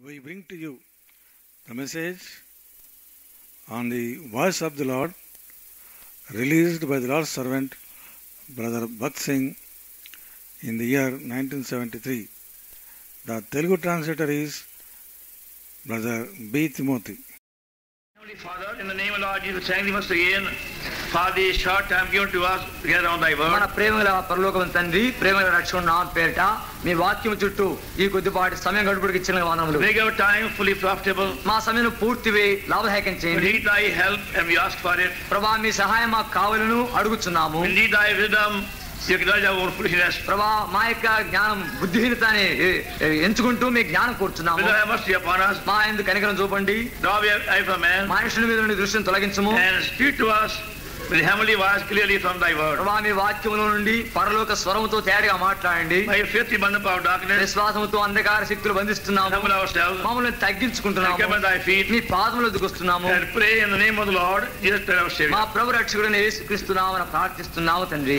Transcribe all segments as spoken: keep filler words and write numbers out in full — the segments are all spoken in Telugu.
we bring to you the message on the voice of the Lord released by the Lord's servant Brother Bakthsingh in the year nineteen seventy-three. The Telugu translator is Brother B. Timothy. Heavenly Father, in the name of Lord Jesus, thank thee once again for the short time given to us to gather on thy word. మన ప్రేమగల పరలోకం తండ్రి, ప్రేమగల రక్షణ నామ పేరిట మీ వాక్యం చుట్టూ ఈ కొద్దిపాటి సమయం గడుపుడికి ఇచ్చిన వందనములు. Make our time fully profitable. మా సమయం పూర్తిగా లాభదాయకం We చేయండి. need thy help and we ask for it. ప్రభా, మీ సహాయం మాకు కావాలను అడుగుచున్నాము. We need thy wisdom. You acknowledge our own foolishness. ప్రభా, మా యొక్క జ్ఞానం బుద్ధిహీనతని ఎంచుకుంటూ మీ జ్ఞానం కోరుచున్నాము. Whether I must be upon us. మా ఎందుకు కనికరం చూపండి. Draw your eye from man. మనుషుల మీద నుండి దృష్టిని తొలగించము. And speak to us with heavenly voice clearly from thy word. ప్రభా, మీ వాక్యములో నుండి పరలోక స్వరముతో తేటగా మాట్లాడండి. By faith we bundle up our darkness. విశ్వాసముతో అంధకార శక్తులు బంధిస్తున్నాము. Humble ourselves. మమ్మల్ని తగ్గించుకుంటున్నాము. Come at thy feet. మీ పాదముల దిగొస్తున్నాము. And pray in the name of the Lord Jesus Christ our Savior. మా ప్రభు రక్షకుడైన యేసుక్రీస్తు నామమున ప్రార్థిస్తున్నాము తండ్రి.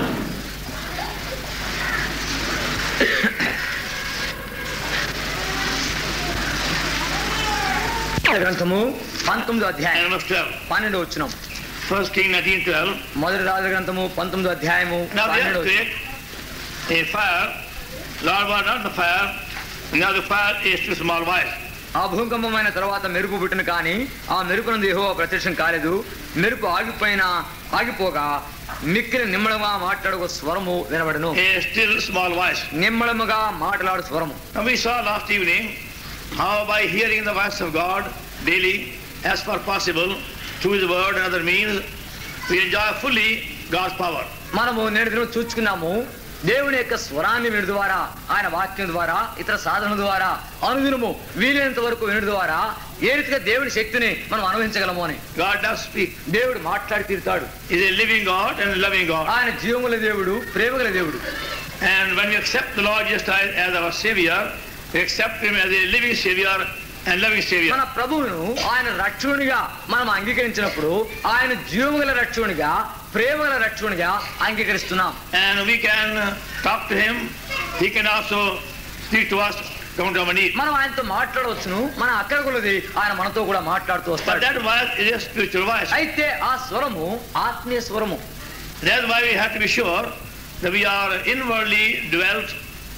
గ్రంథము పంతొమ్మిదో అధ్యాయం And verse twelve. పన్నెండు వచనం. First King nineteen twelve. మొదటి రాజుల గ్రంథము పంతొమ్మిదో అధ్యాయము Now the పన్నెండు వచనం. earthquake, a fire, Lord was not the fire, now the fire is too small voice. ఆ భూకంపమైన తర్వాత మెరుపు పుట్టిన కానీ ఆ మెరుపునందు యెహోవా ప్రత్యక్షం కాలేదు. మెరుపు ఆగిపోయినా ఆగిపోగా మిక్కిలి నిమ్మళముగా మాట్లాడు స్వరము వినబడను. A still small voice. నిమ్మళముగా మాట్లాడు స్వరము. Now we saw last evening how by hearing the voice of God daily as far possible through his word and other means we enjoy fully God's power. మనము నేటి దినం చూచుకున్నాము, దేవుని యొక్క స్వరాన్ని వినడం ద్వారా, ఆయన వాక్యం ద్వారా, ఇతర సాధన ద్వారా అనుదినము వీలైనంత వరకు వినడం ద్వారా ఏ రీతిగా దేవుని శక్తిని మనం అనుభవించగలము అని. God does speak. దేవుడు మాట్లాడి తీరుతాడు. He is a living God and a loving God. ఆయన జీవముల దేవుడు, ప్రేమగల దేవుడు. And when we accept the Lord Jesus Christ as our Savior, we accept him as a living Savior and loving Savior. మన ప్రభువును ఆయన రక్షకునిగా మనం అంగీకరించినప్పుడు ఆయన జీవముగల రక్షకునిగా, ప్రేమగల రక్షకునిగా అంగీకరిస్తున్నాం. And we can talk to him. He can also speak to us, come to our need. మనం ఆయనతో మాట్లాడవచ్చును. మన అక్కడ కొలది ఆయన మనతో కూడా మాట్లాడుతూ But వస్తాడు. that voice is a spiritual voice. అయితే ఆ స్వరము ఆత్మీయ స్వరము. That's why we have to be sure that we are inwardly dwelt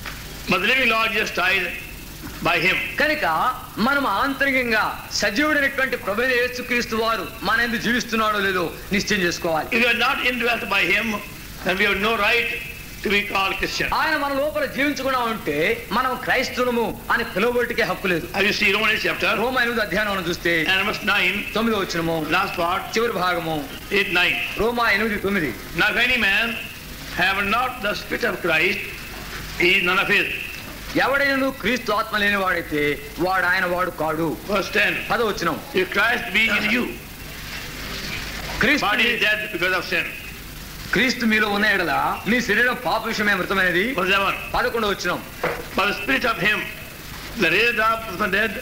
by the living Lord Jesus Christ by him. కనుక మనం ఆంతరికంగా సజీవుడైనటువంటి ప్రభువైన యేసుక్రీస్తు వారు మన యందు జీవిస్తున్నాడో లేదో నిశ్చయం చేసుకోవాలి. If we are not indwelt by him, then we have no right to be called Christian. ఆయన మన లోపల జీవించకుండా ఉంటే మనం క్రైస్తవులము అని పిలువబడికే హక్కు లేదు. As you see Romans chapter రోమా ఎనిమిది అధ్యాయం చూస్తే and verse nine, తొమ్మిదో వచనము last part, చివరి భాగము eight nine. రోమా ఎనిమిది తొమ్మిది. Now if any man have not the spirit of Christ, he is none of his. ఎవడైనా క్రీస్తు ఆత్మ లేని వాడైతే వాడు ఆయన వాడు కాడు. Verse ten. పదో వచనం. If Christ be in you, క్రీస్తు body is dead because of sin. క్రీస్తు మీలో ఉన్న ఎడల మీ శరీరం పాప విషయమే మృతమైనది. Verse eleven. పదకొండో వచనం. By the spirit of him, the raised up from the dead,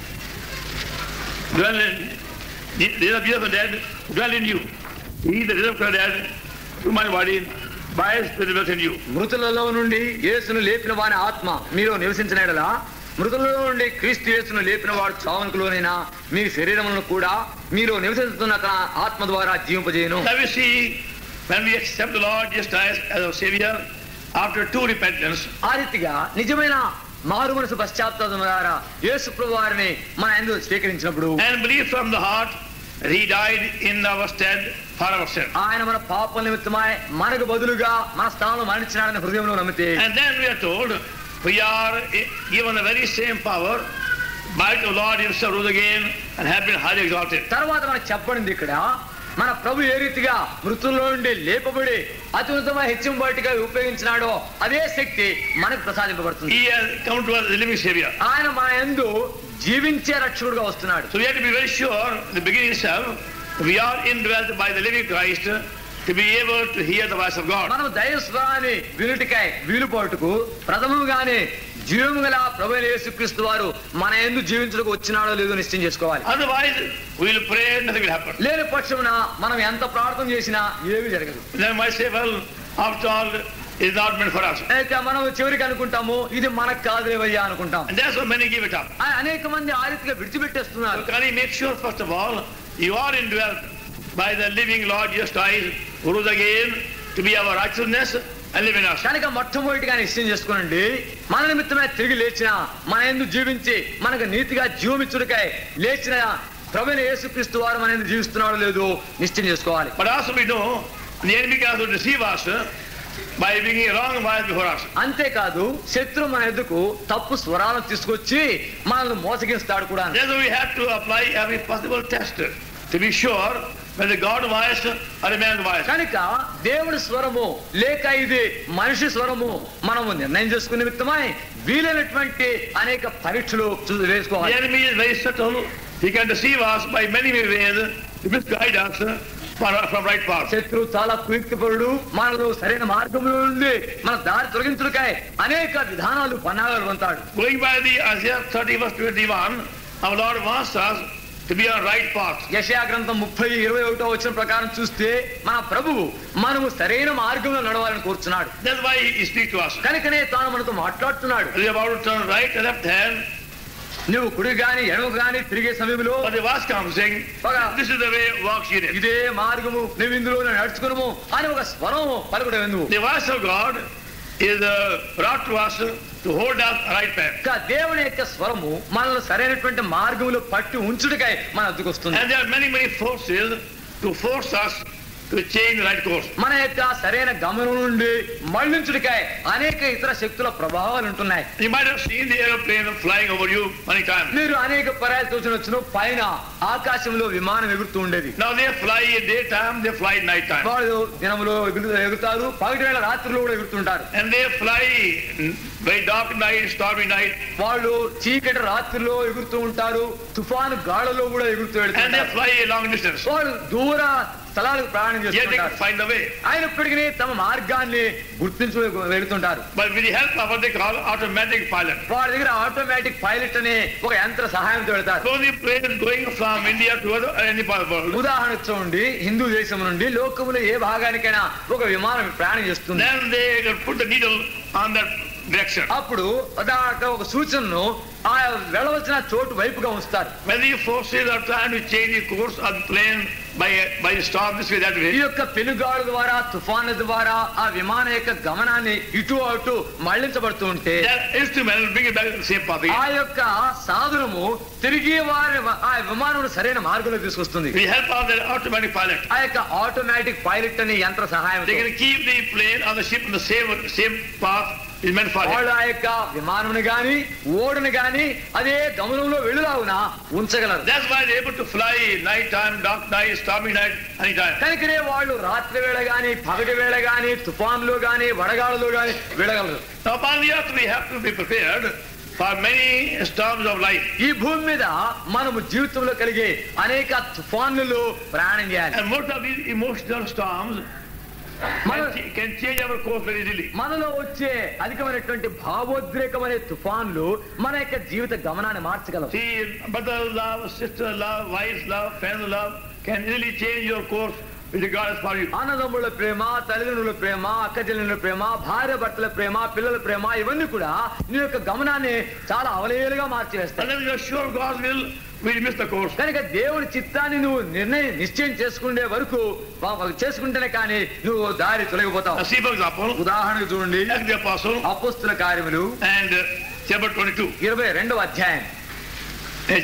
dwell in, the raised up Jesus from the dead, dwell in you. He that raised up from the dead, to my body, by his spirit dwells in you. మృతులలో నుండి యేసును లేపిన వాని ఆత్మ మీలో నివసించిన ఎడల మృతులలో నుండి క్రీస్తు యేసును లేపిన వాడు చావునకులోనైనా మీ శరీరములను కూడా మీలో నివసిస్తున్న తన ఆత్మ ద్వారా జీవింపజేయును. Now we see, when we accept the Lord Jesus Christ as our Savior, after true repentance, ఆ రీతిగా నిజమైన మారు మనసు పశ్చాత్తాపం ద్వారా యేసు ప్రభువు వారిని మన యందు స్వీకరించినప్పుడు and believe from the heart that he died in our stead for our sin. ఆయన మన పాపల నిమిత్తమై మనకు బదులుగా మన స్థానంలో మరణించినాడని హృదయంలో నమ్మితే, And then we are told we are given the very same power by the Lord himself rose again and have been highly exalted. తర్వాత మనకు చెప్పబడింది ఇక్కడ, మన ప్రభు ఏ రీతిగా మృతుల్లో నుండి లేపబడి అత్యున్నతమైన హెచ్చింబటిగా ఉపయోగించినాడో అదే శక్తి మనకు ప్రసాదింపబడుతుంది. He has come to us as a living Savior. ఆయన మన యందు జీవించే రక్షకుడుగా వస్తున్నాడు. So we have to be very sure in the beginning itself we are indwelt by the living Christ to be able to hear the voice of God. మనం దైవ స్వరాన్ని వినుటకై వీలుపోటుకు ప్రథమముగానే జీవము గల ప్రభువైన యేసుక్రీస్తు వారు మన యందు జీవించుటకు వచ్చినాడో లేదో నిశ్చయం చేసుకోవాలి. Otherwise we will pray and nothing will happen. లేని పక్షమున మనం ఎంత ప్రార్థన చేసినా ఏమీ జరగదు. Then I might say, well, after all, is not meant for us. అయితే మనం చివరికి అనుకుంటాము ఇది మనకు కాదులేవయ్యా అనుకుంటాం. And that's why many give it up. అనేక మంది ఆ రీతిగా విడిచిపెట్టేస్తున్నారు. So can you make sure first of all you are indwelt by the living Lord Jesus Christ who rose again to be our righteousness and live in us. కనుక మొట్టమొదటిగా నిశ్చయం చేసుకోనండి, మన నిమిత్తమే తిరిగి లేచిన, మన యందు జీవించి మనకు నీతిగా జీవమిచ్చుడికై లేచిన ప్రభువైన యేసుక్రీస్తు వారు మన యందు జీవిస్తున్నాడో లేదో నిశ్చయం చేసుకోవాలి. But also we know the enemy can also deceive us by bringing wrong voice before us. అంతేకాదు శత్రువు మన ఎదుకు తప్పు స్వరాలను తీసుకొచ్చి మనల్ని మోసగిస్తాడు కూడా. That's why we have to apply every possible test to be sure whether God voice or a man's voice. కనుక దేవుడి స్వరము లేక ఇది మనిషి స్వరము మనము నిర్ణయం చేసుకునే నిమిత్తమై వీలైనటువంటి అనేక పరీక్షలు వేసుకోవాలి. The enemy is very subtle. He can deceive us by many ways to misguide us from right path. శత్రువు చాలా కుయుక్తిపరుడు, మనలో సరైన మార్గంలో ఉంది మన దారి తొలగించుడికై అనేక విధానాలు పన్నాగాలు పొందుతాడు. Going by the Isaiah thirty verse twenty-one, our Lord wants us to be on right path. యెషయా గ్రంథం ముప్పై ఇరవై ఒకటో వచనం ప్రకారం చూస్తే మన ప్రభువు మనము సరైన మార్గంలో నడవాలని కోరుచున్నాడు. That's why he speaks to us. కనుకనే తాను మనతో మాట్లాడుతున్నాడు. We are about to turn right and left hand. నువ్వు కుడి గాని ఎడమ గాని తిరిగే సమయంలో But the voice comes saying, this is the way, walk ye in it. ఇదే మార్గము, నువ్వు ఇందులో నడుచుకును అని ఒక స్వరం పలుకుడు ఎందుకు. The voice of God is uh, brought to us to hold us right path. దేవుని యొక్క స్వరము మనల్ని సరైనటువంటి మార్గంలో పట్టి ఉంచుడికై మన వద్దకు వస్తుంది. And there are many many forces to force us to change the right course. మన యొక్క సరైన గమనం నుండి మళ్లించుడికై అనేక ఇతర శక్తుల ప్రభావాలు ఉంటున్నాయి. You might have seen the aeroplane flying over you many times. మీరు అనేక పర్యాలు చూసినొచ్చును పైన ఆకాశంలో విమానం ఎగురుతూ ఉండేది. Now they fly in daytime, they fly at night time. వాళ్ళు దినములో ఎగురుతారు, పగటి వేళ రాత్రుల్లో కూడా ఎగురుతుంటారు. And they fly very dark night, stormy night. వాళ్ళు చీకటి రాత్రుల్లో ఎగురుతూ ఉంటారు, తుఫాను గాడులో కూడా ఎగురుతూ And they వెళ్తారు. fly a long distance. వాళ్ళు దూర స్థలాలకు ప్రయాణం Yet they can చేస్తుంటారు. find the way. అయినప్పటికీ తమ మార్గాన్ని గుర్తించు వెళుతుంటారు. But with the help of what they call automatic pilot. వాళ్ళ దగ్గర ఆటోమేటిక్ పైలట్ అనే ఒక యంత్ర సహాయంతో వెళ్తారు. So the plane is going from India to other, any part of the world. ఉదాహరణ చూడండి, హిందూ దేశం నుండి లోకములో ఏ భాగానికైనా ఒక విమానం ప్రయాణం చేస్తుంది. Then they can put the needle on that direction. అప్పుడు దాంట్లో ఒక సూచనను ఆ వెళ్ళవలసిన చోటు వైపుగా ఉంచుతారు. When the forces are trying to change the course of the plane by by storm this way that ఈ way. యొక్క పెనుగాడు ద్వారా తుఫాను ద్వారా ఆ విమానం యొక్క గమనాన్ని ఇటు అటు మళ్లించబడుతూ ఉంటే That instrument will bring it back to the same path ఆ again. యొక్క సాధనము తిరిగి వారి ఆ విమానం సరైన మార్గంలో తీసుకొస్తుంది. With the help of the automatic pilot, ఆ యొక్క ఆటోమేటిక్ పైలట్ అనే యంత్ర సహాయం they can keep the plane on the ship in the same same path is meant for వాళ్ళు it. ఆ యొక్క విమానం గాని ఓడను గాని అదే గమనంలో వెళ్ళులాగున ఉంచగలరు. That's why they're able to fly night time, dark night, stormy night, anytime. కనుకనే వాళ్ళు రాత్రి వేళ గాని పగటి వేళ గాని తుఫాన్లో గాని వడగాడులో గాని వెళ్ళగలరు. Now upon the earth we have to be prepared for many storms of life. ఈ భూమి మీద మనము జీవితంలో కలిగే అనేక తుఫాన్లలో ప్రయాణం చేయాలి. And most of these emotional storms can, ch- can change our course very easily. మనలో వచ్చే అధికమైనటువంటి భావోద్రేకమనే తుఫాన్లు మన యొక్క జీవిత గమనాన్ని మార్చగలవు. See, brother love, sister love, wife's love, friend love can easily change your course with regard for you. అన్నదమ్ముల ప్రేమ, తల్లిదండ్రుల ప్రేమ, అక్క చెల్లెళ్ళ ప్రేమ, భార్య భర్తల ప్రేమ, పిల్లల ప్రేమ ఇవన్నీ కూడా నీ యొక్క గమనాన్ని చాలా అవలేలుగా మార్చివేస్తాయి. Unless you are sure of God's will, we miss the course. కనుక దేవుడి చిత్తాన్ని నువ్వు నిర్ణయం నిశ్చయం చేసుకునే వరకు చేసుకుంటేనే కానీ నువ్వు దారి తొలగిపోతావు. Now see for example, ఉదాహరణకు చూడండి, Acts of the Apostle అపోస్తుల కార్యములు and uh, chapter twenty-two. ఇరవై రెండవ అధ్యాయం. Hey,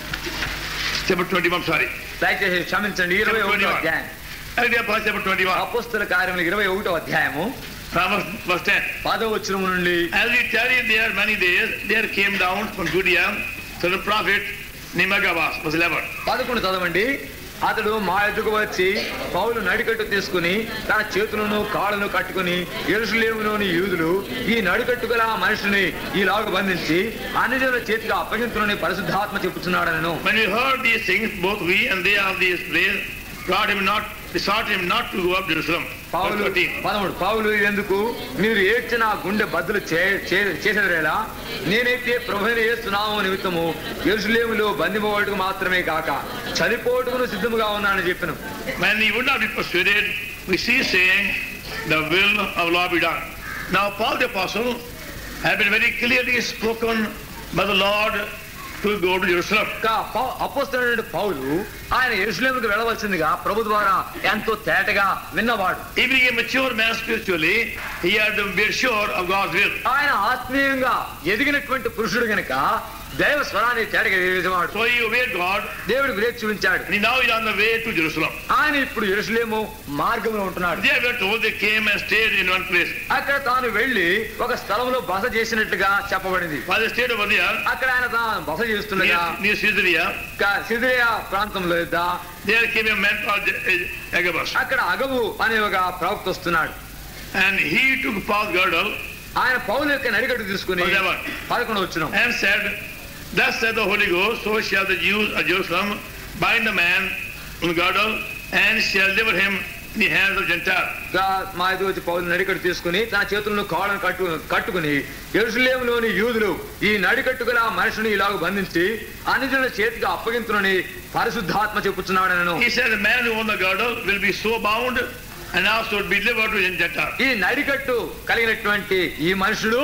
chapter twenty-one, sorry. దయచేసి క్షమించండి, ఇరవై ఒకటో అధ్యాయం. Acts of the Apostle, chapter twenty-one. అపోస్తుల కార్యములు ఇరవై ఒకటో అధ్యాయము From verse, verse ten. పదవ వచనము నుండి As we tarried there many days, there came down from Judea to the prophet Nimagavas, verse eleven. పదకొండు చదవండి. అతడు మా ఎదుగు వచ్చి పౌలు నడికట్టు తీసుకుని తన చేతులను కాళ్ళను కట్టుకుని యెరూషలేములోని యూదులు ఈ నడికట్టు గల మనిషిని ఈలాగు బంధించి అన్ని జనుల చేతిగా అప్పగించునని పరిశుద్ధాత్మ చెప్పుచున్నాడను. When we heard these things, both we and they of these place brought him not, besought him not to go up to Jerusalem. పౌలు పదమూడు పౌలు ఎందుకు మీరు ఏడ్చిన గుండె బద్దలు చేసేదరేలా నేనైతే ప్రభువైన యేసు నామము నిమిత్తము యెరూషలేములో బంధింపబడుటకు మాత్రమే కాక చనిపోవటకును సిద్ధముగా ఉన్నానని చెప్పాను. When he would not be persuaded, we see saying, the will of Lord be done. Now Paul the Apostle had been very clearly spoken by the Lord to go to Jerusalem. అపోస్తలుడైన పౌలు ఆయన యెరూషలేముకు వెళ్ళవలసిందిగా ప్రభు ద్వారా ఎంతో తేటగా విన్నవాడు. He being a mature man spiritually, he had to be sure of God's will. ఆయన ఆత్మీయంగా ఎదిగినటువంటి పురుషుడు గనుక దైవ స్వరాన్ని తేటగా ఎరిగేవాడు. So he obeyed God. దేవుడు వివేక్ చూపించాడు. And now he is on the way to Jerusalem. ఆయన ఇప్పుడు యెరూషలేము మార్గంలో ఉంటున్నాడు. They were told they came and stayed in one place. అక్కడ తాను వెళ్లి ఒక స్థలంలో బస చేసినట్టుగా చెప్పబడింది. While they stayed over there, అక్కడ ఆయన తాను బస చేస్తుండగా near Caesarea, సిరియా ప్రాంతంలో there came a man called Agabus. అక్కడ అగబు అనే ఒక ప్రవక్త వస్తున్నాడు. And he took Paul's girdle, ఆయన పౌలు యొక్క నడికట్టు తీసుకుని పదకొండు వచ్చినాం, and said, thus said the Holy Ghost, so shall the Jews of Jerusalem bind the man on the girdle and shall deliver him in the hands of Gentiles. మా ఎదుగు వచ్చి పౌలు నడికట్టు తీసుకుని తన చేతులను కాళ్ళను కట్టు కట్టుకుని యెరూషలేములోని యూదులు ఈ నడికట్టు గల మనుషుని ఇలాగ బంధించి అన్యజనుల చేతికి అప్పగించునని పరిశుద్ధాత్మ చెప్పుచున్నాడనను. He said the man who owned the girdle will be so bound and also be delivered to Gentiles. ఈ నడికట్టు కలిగినటువంటి ఈ మనుషుడు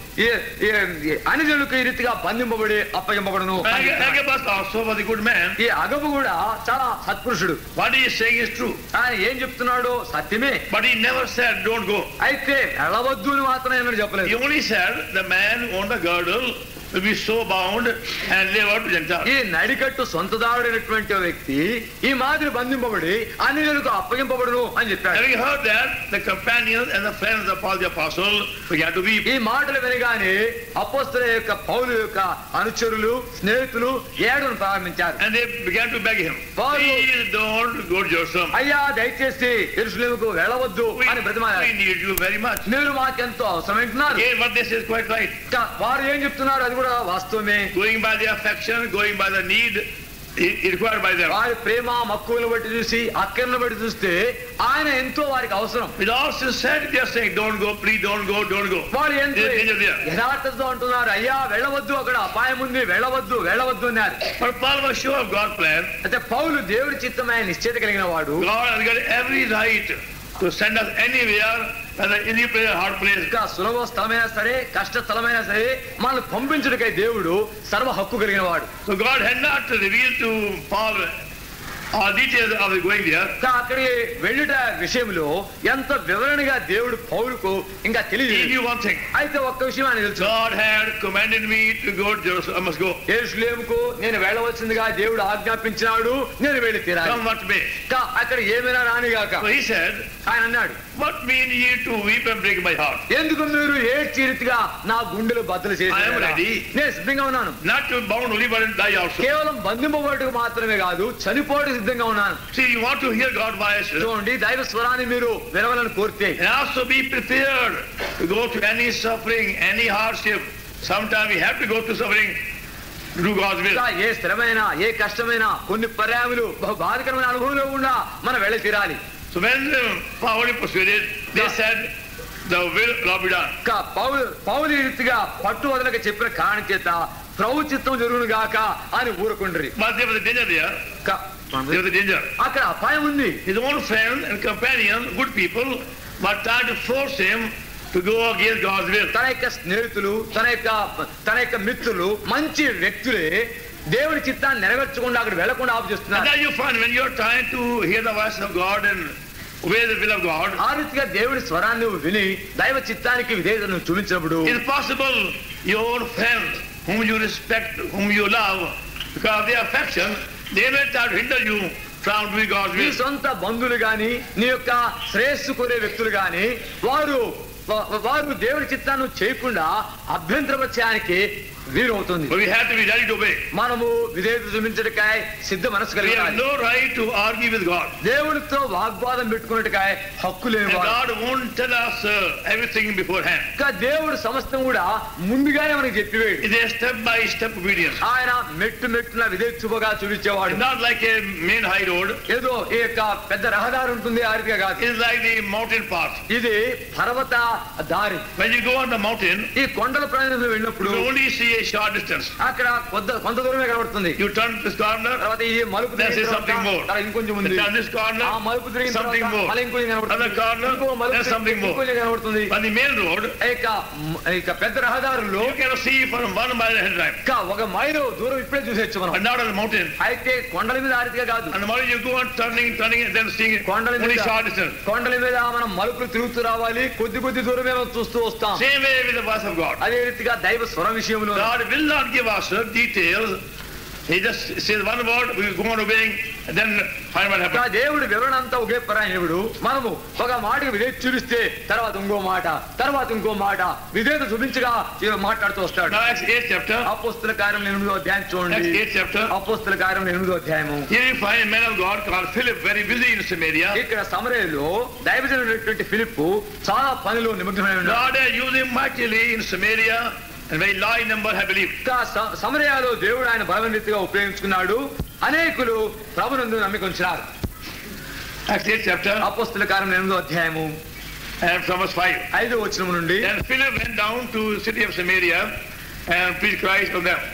అన్యజనులకు ఈ రీతిగా బంధింపబడి అప్పగింపబడును. Agabus also was a good man. ఈ అగబు కూడా చాలా సత్పురుషుడు. What he is saying is true. ఆయన ఏం చెప్తున్నాడో సత్యమే. But he never said don't go. అయితే వెళ్ళవద్దు అని మాత్రం ఏమని చెప్పలేదు. He only said the man who owned the girdle will be so bound and live out to Gentiles. ఈ నడికట్టు సొంతదారుడైనటువంటి వ్యక్తి ఈ మాదిరి బంధింపబడి అన్యజనులకు అప్పగింపబడును అని చెప్పాడు. Having heard that, the companions and the friends of Paul the Apostle began to weep. ఈ మాటలు వినగానే అపోస్తలుల యొక్క పౌలు యొక్క అనుచరులు స్నేహితులు ఏడవడం ప్రారంభించారు. And they began to beg him, please don't go to Jerusalem. అయ్యా దయచేసి యెరూషలేముకు వెళ్ళవద్దు అని బ్రతిమాలారు. We need you very much. మీరు మాకెంతో అవసరం అంటున్నారు. Again, what they say is quite right. వారు ఏం చెప్తున్నారు అది కూడా వాస్తవమే. Going by the affection, going by the need required by them. వారి ప్రేమ మక్కువలను బట్టి చూసి అక్కర్లను బట్టి చూస్తే ఆయన ఎంతో వారికి అవసరం. With all sincerity they are saying don't go, please don't go, don't go. వారు ఎంతో యథార్థతతో అంటున్నారు అయ్యా వెళ్ళవద్దు అక్కడ అపాయం ఉంది వెళ్ళవద్దు వెళ్ళవద్దు అన్నారు. But Paul was sure of God's plan. అయితే పౌలు దేవుడి చిత్తమైన నిశ్చయిత కలిగిన వాడు. God has got every right to send us anywhere, whether any place or hard place. ఇంకా సులభ స్థలమైనా సరే కష్ట స్థలమైనా సరే మనల్ని పంపించుటకై దేవుడు సర్వ హక్కు కలిగిన వాడు. So God had not revealed to Paul all details of the going there. అక్కడికి వెళ్ళుట విషయంలో ఎంత వివరణగా దేవుడు పౌలుకు ఇంకా తెలియజేయలేదు. One thing. అయితే ఒక్క విషయం ఆయన తెలుసు. God had commanded me to go to Jerusalem. I must go. యెరూషలేముకు నేను వెళ్ళవలసిందిగా దేవుడు ఆజ్ఞాపించినాడు, నేను వెళ్ళి తీరాలి. Come what may. అక్కడ ఏమైనా రానిగాక. So he said, ఆయన అన్నాడు, what mean ye to weep and break my heart? ఎందుకు మీరు ఏడ్చి రీతిగా నా గుండెలు బద్దలు చేసి? I am ready. నేను సిద్ధంగా ఉన్నాను. Not to bound only but to die also. కేవలం బంధింపబడుటకు మాత్రమే కాదు చనిపోవడానికి సిద్ధంగా ఉన్నాను. See, you want to hear God's voice. చూడండి దైవ స్వరాన్ని మీరు వినవాలని కోరితే. And also be prepared to go to any suffering, any hardship. Sometimes we have to go to suffering to do God's will. ఏ స్థిరమైన ఏ కష్టమైన కొన్ని పర్యాములు బహు బాధకరమైన అనుభవంలో కూడా మనం వెళ్ళి తీరాలి. So when Paul was persuaded, they said, the will of be done. పౌలు పౌలు రీతిగా పట్టు వదలక చెప్పిన కారణం చేత ప్రభు చిత్తం జరుగును గాక అని ఊరుకుండ్రి. But there was a danger there. There was a danger. అక్కడ అపాయం ఉంది. His own friend and companion, good people, were trying to force him to go against God's will. తన యొక్క స్నేహితులు తన యొక్క తన యొక్క మిత్రులు మంచి వ్యక్తులే దేవుడి చిత్తాన్ని నెరవేర్చకుండా అక్కడ వెళ్లకుండా ఆపు చేస్తున్నారు. And you find when you are trying to hear the voice of God and obey the will of God, ఆ రీతిగా దేవుడి స్వరాన్ని విని దైవ చిత్తానికి విధేయతను చూపించినప్పుడు it's possible your own friends whom you respect, whom you love, because of their affection, they may try to hinder you from doing God's నీ will. సొంత బంధువులు గాని నీ యొక్క శ్రేయస్సు కోరే వ్యక్తులు గాని వారు వారు దేవుడి చిత్తాన్ని చేయకుండా అభ్యంతరపరచడానికి వీరవుతుంది. But we have to be ready to obey. మనము విధేయత చూపించటకాయ సిద్ధ మనసు కలిగి We have no right to argue with God. దేవుడితో వాగ్వాదం పెట్టుకున్నట్టుకాయ హక్కు లేదు. God won't tell us uh, everything beforehand. దేవుడు సమస్తం కూడా ముందుగానే మనకి చెప్పివేడు. It is step by step obedience. ఆయన మెట్టు మెట్టున విధేయత చూపగా చూపించేవాడు. Not like a main high road. ఏదో ఈ యొక్క పెద్ద రహదారి ఉంటుంది ఆ రీతిగా కాదు. It is like the mountain path. ఇది పర్వత దారి. When you go on the mountain, ఈ కొండల ప్రయాణంలో వెళ్ళినప్పుడు you only see a short distance. అక్కడ కొంత కొంత దూరమే కనబడుతుంది. You turn this corner, తర్వాత ఈ మలుపు there is something more. తర్వాత ఇంకొంచెం ఉంది. Turn this corner, ఆ మలుపు తిరిగిన something more. మళ్ళీ ఇంకొంచెం కనబడుతుంది. Other corner, there is something more. ఇంకొంచెం కనబడుతుంది. On the main road, ఇక ఇక పెద్ద రహదారుల్లో you cannot see from one mile ahead of time. ఇక ఒక మైలు దూరం ఇప్పుడే చూసేచ్చు మనం. But not on the mountain. అయితే కొండల మీద ఆరితిగా కాదు. On the mountain you go on turning, turning, and then seeing కొండల only మీద short distance. కొండల మీద మనం మలుపులు తిరుగుతూ రావాలి. కొద్ది కొద్ది దూరమే మనం చూస్తూ వస్తాం. Same way with the voice of God. అదే రీతిగా దైవ స్వర విషయంలో God will not give us details. He just says one word, we go on obeying, and then find what happens. దేవుడు వివరణ అంతా ఒకే పరాయణుడు. మనము ఒక మాటకి విధేయత చూపిస్తే తర్వాత ఇంకో మాట, తర్వాత ఇంకో మాట విధేయత చూపించగా మాట్లాడుతూ వస్తాడు. Now Acts eighth chapter. అపోస్తల కార్యం ఎనిమిదో అధ్యాయం చూడండి. Acts eighth chapter. అపోస్తల కార్యం ఎనిమిదో అధ్యాయము. Here you find a man of God called Philip, very busy in Samaria. ఇక్కడ సమరయలో దైవజనుడైనటువంటి ఫిలిప్పు చాలా పనిలో నిమగ్నమై ఉన్నాడు. God had used him mightily in Samaria. And very large number have believed. సమరయాలో దేవుడు ఆయన బలమైన రీతిగా ఉపయోగించుకున్నాడు. అనేకులు ప్రభునందు నమ్మిక ఉంచినారు. Acts eighth chapter. అపోస్తల కార్యం ఎనిమిదో అధ్యాయము and from verse five. ఐదో వచనం నుండి. And Philip went down to the city of Samaria and preached Christ to them.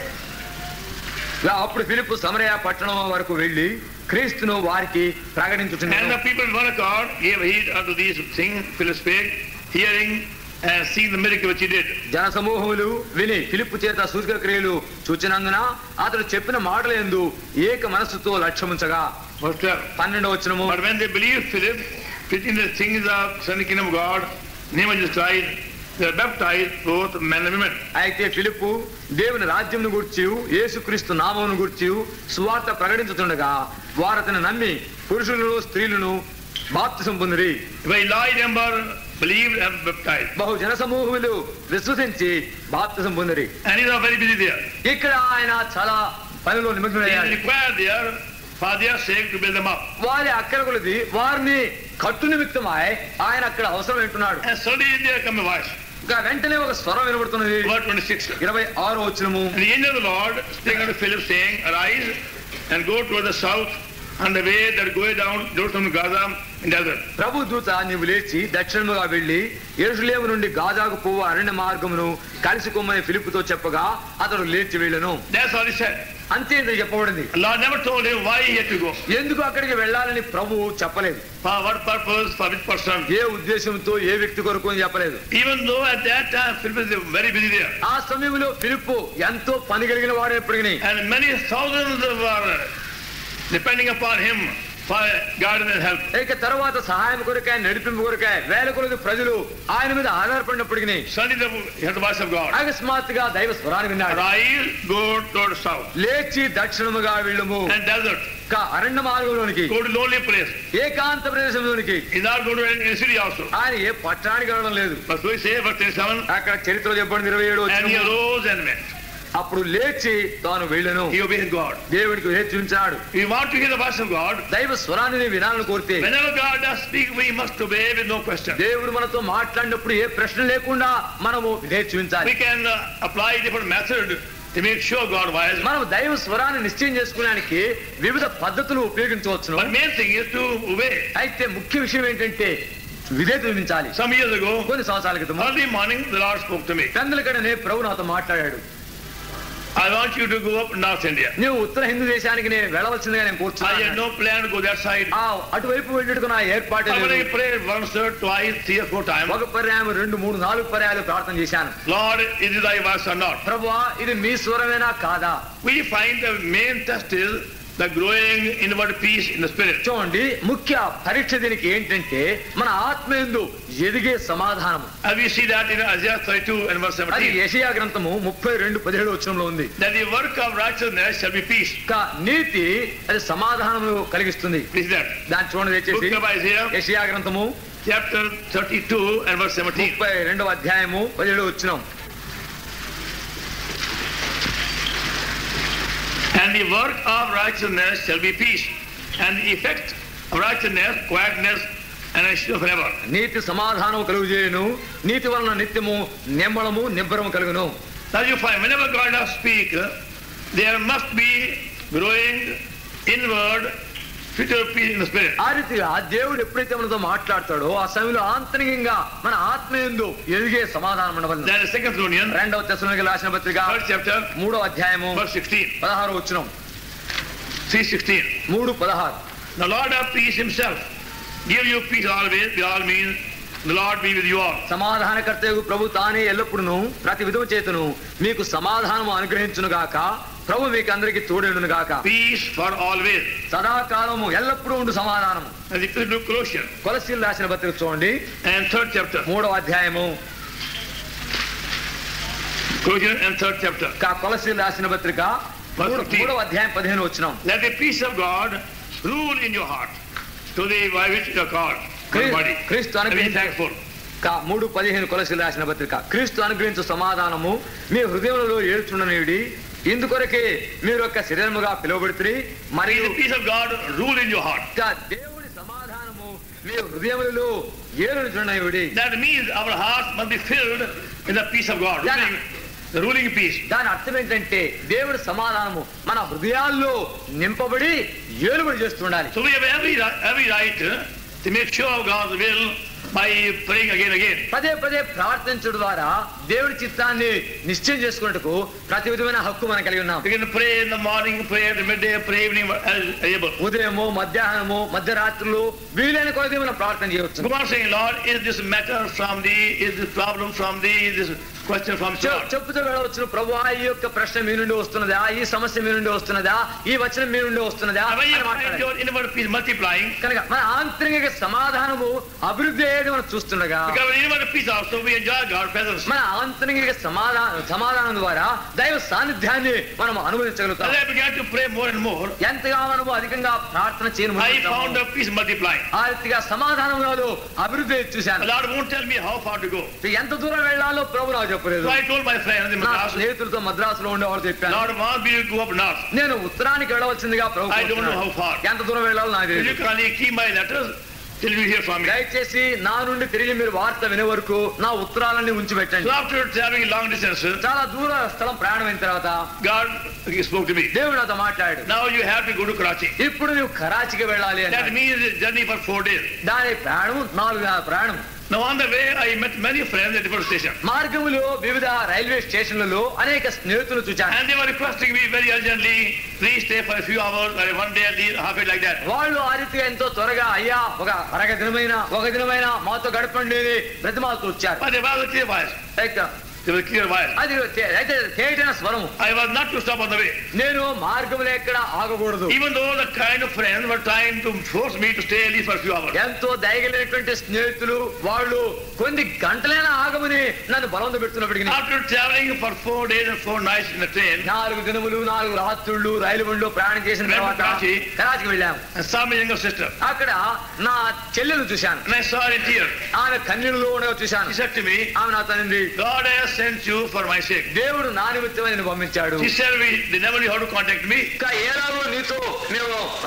అప్పుడు ఫిలిప్పు సమరయ పట్టణం వరకు వెళ్లి క్రీస్తును వారికి ప్రకటించుచున్నాడు. And the people in one accord gave heed unto these things Philip spake, hearing and seeing the miracle which he did. జన సమూహములు విని ఫిలిప్పు చేత సూచక క్రియలు చూచినందున అతడు చెప్పిన మాటలందు ఏక మనస్సుతో లక్ష్యముంచగా. పన్నెండవ వచనము. But when they believed Philip preaching the things of Son of Kingdom of God, name of Jesus Christ, they were baptized both men and women. అయితే ఫిలిప్పు దేవుని రాజ్యమును గూర్చి యేసుక్రీస్తు నామమును గూర్చి సువార్త ప్రకటించుతుండగా వారు అతను నమ్మి పురుషులను స్త్రీలను బాప్తిసం పొందిరి. Very large number believed and baptized. బహు జన సమూహములు విశ్వసించి బాప్తిసం పొందిరి. And he was very busy there. ఇక్కడ ఆయన చాలా పనిలో నిమగ్నమయ్యాడు. He required there for their sake to build them up. వారి అక్కర కొలది వారిని కట్టు నిమిత్తమై ఆయన అక్కడ అవసరం వింటున్నాడు. And suddenly there come a voice. ఇంకా వెంటనే ఒక స్వరం వినబడుతున్నది. Verse twenty-six. ఇరవై ఆరో వచనము. And the angel of the Lord spake unto Philip, saying, Arise and go toward the south on the way that goeth down Jerusalem to Gaza in desert. ప్రభు దూత నీవు లేచి దక్షిణముగా వెళ్లి యెరూషలేము నుండి గాజాకు పోవు అరణ్య మార్గమును కలిసి కొమ్మని ఫిలిప్పుతో చెప్పగా అతడు లేచి వెళ్ళెను. That's all he said. అంతే చెప్పబడింది. Lord never told him why he had to go. ఎందుకు అక్కడికి వెళ్ళాలని ప్రభు చెప్పలేదు. For what purpose, for which person. ఏ ఉద్దేశంతో ఏ వ్యక్తి కొరకు అని చెప్పలేదు. Even though at that time Philip was very busy there. ఆ సమయంలో ఫిలిప్పు ఎంతో పని కలిగిన వాడు ఎప్పటికీ. And many thousands were depending upon him for guidance and help. ఇక తర్వాత సహాయం కొరకాయ నడిపింపు కొరకాయ వేల కొలది ప్రజలు ఆయన మీద ఆధారపడినప్పటికీ Suddenly he heard the voice of God. అకస్మాత్తుగా దైవ స్వరాన్ని విన్నాడు. Arise, go toward south. లేచి దక్షిణముగా వెళ్ళుము. And desert. అరణ్య మార్గంలోనికి. Go to lonely place. Ekanta ప్రదేశంలోనికి. He not go to any city also. ఆయన ఏ పట్టణానికి వెళ్ళడం లేదు. But so he say verse thirty-seven. అక్కడ చరిత్రలో చెప్పండి ఇరవై ఏడు. And he arose and went. అప్పుడు లేచి తాను వెళ్ళెను. He obeyed God. దేవునికి విధేయించాడు. We want to hear the voice of God. దైవ స్వరాన్ని వినాలని కోరితే whenever God does speak, we must obey with no question. దేవుడు మనతో మాట్లాడినప్పుడు ఏ ప్రశ్న లేకుండా మనము విధేయించాలి. We can uh, apply different methods to make sure God wise. మనం దైవ స్వరాన్ని నిశ్చయం చేసుకోవడానికి వివిధ పద్ధతులు ఉపయోగించవచ్చు. But main thing is to obey. అయితే ముఖ్య విషయం ఏంటంటే విధేయత చూపించాలి. Some years ago, కొన్ని సంవత్సరాల క్రితం early morning, the Lord spoke to me. పెందలకడనే ప్రభు నాతో మాట్లాడాడు. I want you to go up North India. నువ్వు ఉత్తర హిందూ దేశానికి నేను వెళ్ళవలసిందిగా నేను కోరుతున్నాను. I had no plan to go that side. ఆ అటువైపు వెళ్ళేందుకు నా ఏర్పాటు లేదు. I prayed once or twice, three or four times. ఒక పర్యాయం రెండు మూడు నాలుగు పర్యాయాలు ప్రార్థన చేశాను. Lord, is it thy voice or not? ప్రభువా ఇది మీ స్వరమేనా కాదా? We find the main test is the growing inward peace in the spirit. చూడండి ముఖ్య పరీక్ష దీనికి ఏంటంటే మన ఆత్మయందు ఎదిగే సమాధానం. And we see that in Isaiah thirty-two and verse seventeen. అది యెషయా గ్రంథము ముప్పై రెండు పదిహేడు వచనంలో ఉంది. That the work of righteousness shall be peace. కా నీతి అది సమాధానము కలిగిస్తుంది. Is that? దాన్ని చూడండి దయచేసి. Book of Isaiah, యెషయా గ్రంథము chapter thirty-two and verse seventeen. ముప్పై రెండవ అధ్యాయము పదిహేడు వచనం. And the work of righteousness shall be peace, and the effect of righteousness, quietness, and assurance forever. నీతి సమాధానము కలుగుజేయును, నీతి వలన నిత్యము నిమ్మలము నిబ్బరము కలుగును. Now you find whenever God does speak, there must be growing inward spiritual peace in the spirit. ఆ రీతిగా దేవుడు ఎప్పుడైతే మనతో మాట్లాడతాడో ఆ సమయంలో ఆంతరికంగా మన ఆత్మయందు ఎదిగే సమాధానం ఉండవలెను. That is Second Thessalonians, రెండవ తెస్సలోనికీయులకు రాసిన పత్రిక third chapter, మూడో అధ్యాయము verse sixteen. పదహారు వచనం. three sixteen. మూడు పదహారు. The Lord of peace himself give you peace always. By all means, the Lord be with you all. సమాధానకర్తయగు ప్రభు తానే ఎల్లప్పుడును ప్రతి విధము చేతును మీకు సమాధానము అనుగ్రహించును గాక. ప్రభు మీకు అందరికి తోడేడును గాక. Peace for always. సదాకాలము ఎల్లప్పుడూ ఉండు సమాధానము. And the Epistle to Colossians, కొలస్సీయులకు రాసిన పత్రిక చూడండి, and third chapter. మూడవ అధ్యాయము. Colossians and third chapter. కొలస్సీయులకు రాసిన పత్రిక మూడవ మూడవ అధ్యాయం పదిహేను వచనం. Let the peace of God rule in your heart, to the by which you are called. One body. క్రీస్తు And be అనుగ్రహించు thankful. మూడు పదిహేను కొలస్సీయులకు రాసిన పత్రిక. క్రీస్తు అనుగ్రహించు సమాధానము మీ హృదయంలో ఏర్చుండనియుడి, ఇందుకొరకే మీరు ఒక శరీరముగా పిలువబడితిరి. May మరియు the peace of God rule in your heart. దేవుని సమాధానము మీ హృదయములలో ఏలుచుండనియుడి. That means our hearts must be filled with the peace of God, ruling, the ruling peace. దాని అర్థం ఏంటంటే దేవుడి సమాధానము మన హృదయాల్లో నింపబడి ఏలుబడి చేస్తుండాలి. So we have every every right to make sure of God's will by praying again and again. పదే పదే ప్రార్థించడం ద్వారా దేవుడి చిత్తాన్ని నిశ్చయం చేసుకున్నట్టుకు ప్రతి విధమైన హక్కు మనం కలిగి ఉన్నాం. We can pray in the morning, pray at the midday, pray evening as able. ఉదయము, మధ్యాహ్నము, మధ్యరాత్రులు వీలైన కొద్ది మనం ప్రార్థన చేయవచ్చు. Come on, saying, Lord, is this matter from thee? Is this problem from thee? Is this question from God? చెప్పుతూ వెళ్ళవచ్చు, ప్రభువా ఈ యొక్క ప్రశ్న మీ నుండి వస్తున్నదా, ఈ సమస్య మీ నుండి వస్తున్నదా, ఈ వచనం మీ నుండి వస్తున్నదా When you అని find మాట్లాడాలి. your inward peace multiplying, కనుక మన ఆంతరిక సమాధానము అభివృద్ధి అయ్యేది మనం చూస్తుండగా, because when inward peace also we enjoy God's presence. మన ఆంతరిక సమాధాన సమాధానం ద్వారా దైవ సాన్నిధ్యాన్ని మనం అనుభవించగలుగుతాం. As I began to pray more and more, ఎంతగా మనము అధికంగా ప్రార్థన చేయను I found the peace multiplying. ఆ రీతిగా సమాధానంలో అభివృద్ధి చూశాను. The Lord won't tell me how far to go. ఎంత దూరం వెళ్ళాలో ప్రభు నాకు చెప్పలేదు. So I told my friends in నా Madras, స్నేహితులతో మద్రాసులో ఉండేవాళ్ళు చెప్పాను, Lord wants me to go up north. నేను ఉత్తరానికి వెళ్ళవలసిందిగా ప్రభు I don't know how far. ఎంత దూరం వెళ్ళాలో నాకు Will you తెలియదు. kindly keep my letters till you hear from me? దయచేసి నా నుండి తిరిగి మీరు వార్త వినే వరకు నా ఉత్తరాలన్నీ ఉంచి పెట్టండి. So after traveling long distances, చాలా దూర స్థలం ప్రయాణం అయిన తర్వాత God spoke to me. దేవుడు నాతో మాట్లాడు, Now you have to go to Karachi. ఇప్పుడు నువ్వు కరాచీకి వెళ్ళాలి That అని. means a journey for four days. దాని ప్రయాణం నాలుగు నెలల ప్రయాణం. Now on the way, I met many friends at different stations. మార్గములో వివిధ రైల్వే స్టేషన్లలో అనేక స్నేహితులు చూచాను. And they were requesting me very urgently, please stay for a few hours, or one day, half a day like that. వాళ్ళు ఆ రీతిగా ఎంతో త్వరగా అయ్యా ఒక అరగ దినమైన ఒక దినమైన మాతో గడపండి అని ప్రతిమాలతో వచ్చారు. But they were clear voice. They were clear voice. అది అయితే తేటైన స్వరము. I was not to stop on the way. నేను మార్గములో ఎక్కడ ఆగకూడదు. Even though the kind of friends were trying to force me to stay at least for a few hours. ఎంతో దయగలిగినటువంటి స్నేహితులు వాళ్ళు కొన్ని గంటలైనా ఆగమని నన్ను బలవంత పెడుతున్నప్పటికీ, After traveling for four days and four nights in the train, నాలుగు దినములు నాలుగు రాత్రుళ్ళు రైలు బండిలో ప్రయాణం చేసిన తర్వాత కరాచీకి వెళ్ళాము. I saw my younger sister. అక్కడ నా చెల్లెలు చూశాను. And I saw her in tears. ఆమె కన్నీళ్ళలో ఉండగా చూశాను. She said to me, ఆమె నా తల్లి, God has sent you for my sake. దేవుడు నా నిమిత్తమై నిన్ను పంపించాడు. She said, we, they never knew how to contact me. ఇంకా ఏనాడు నీతో మేము ఆ,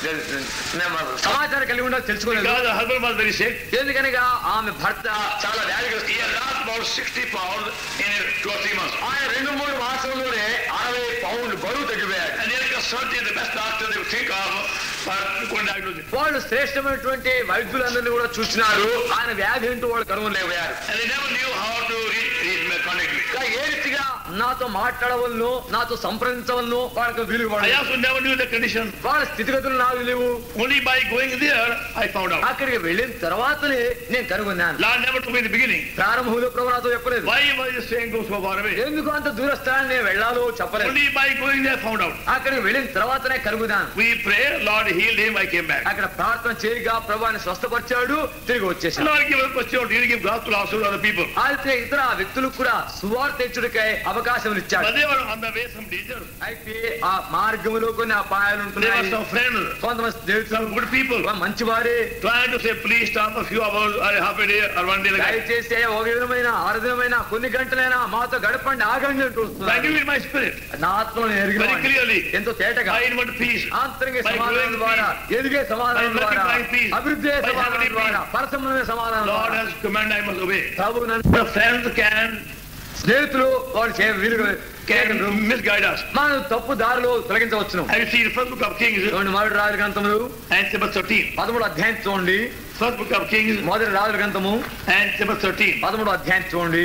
సమాచారం కలిగి ఉండాలి తెలుసుకోలేదు. Because her husband was very sick. ఎందుకనగా ఆమె భర్త చాలా He వ్యాధిగ్రస్తుడు. had lost about sixty pounds in two or three months. ఆయన రెండు మూడు మాసంలోనే అరవై పౌండ్లు బరువు తగ్గిపోయాడు. And they consulted the best doctor they could think of for going to diagnose it. వాళ్ళు శ్రేష్టమైనటువంటి వైద్యులందరినీ కూడా చూసినారు. ఆయన వ్యాధి ఏంటో వాళ్ళు కనుగొనలేకపోయారు. And they never knew how to reach, reach me, contact me. ఇంకా ఏ రీతిగా నాతో మాట్లాడవలను నాతో సంప్రదించవలను వాళ్ళకి వీలు I పడలేదు. also never knew the condition. వాళ్ళ స్థితిగతులు నాకు లేవు. Only by going there, I found out. అక్కడికి వెళ్ళిన తర్వాతనే నేను కనుగొన్నాను. Lord never told me in the beginning. ప్రారంభంలో ప్రభు నాతో చెప్పలేదు. Why was you saying go so far away? ఎందుకు అంత దూర స్థానాన్ని నేను వెళ్ళాలో చెప్పలేదు. Only by going there, I found out. అక్కడికి వెళ్ళిన తర్వాతనే కనుగొన్నాను. We pray, Lord healed him, I came back. అక్కడ ప్రార్థన చేయగా ప్రభు ఆయన స్వస్థపరిచాడు, తిరిగి వచ్చేసాడు. Lord give us opportunity to give gospel also to other people. అయితే ఇతర వ్యక్తులకు కూడా సువార్త ఇచ్చుడికై అవకాశం ఇచ్చాడు. But they were on the way some danger. అయితే ఆ మార్గంలో కొన్ని అపాయాలు There ఉంటున్నాయి. were some friends, కొంతమంది స్నేహితులు some good people మంచి వారే trying to say, please stop a few hours or half a day or one day like that. దయచేసి ఒక విధమైన ఆరు దినమైన కొన్ని గంటలైనా మాతో గడపండి ఆగండి అంటూ I knew in my spirit నా ఆత్మను ఎరిగిన very వాడిని. clearly. ఎంతో తేటగా I inward peace. ఆంతరిక By సమాధానం growing ద్వారా ఎదిగే సమాధానం by ద్వారా multiplying peace, అభివృద్ధి by సమాధానం having ద్వారా peace. పరసమైన సమాధానం Lord ద్వారా has commanded I must obey. ప్రభు నన్ను The friends can స్నేహితులు వాడు చే- వీలు can misguide us. మనం తప్పు దారిలో తొలగించవచ్చును. And you see the first book of Kings చూడండి మొదటి రాజుల గ్రంథములు and chapter thirteen. పదమూడు అధ్యాయం చూడండి. First book of Kings మొదటి రాజుల గ్రంథము and chapter thirteen. పదమూడు అధ్యాయం చూడండి.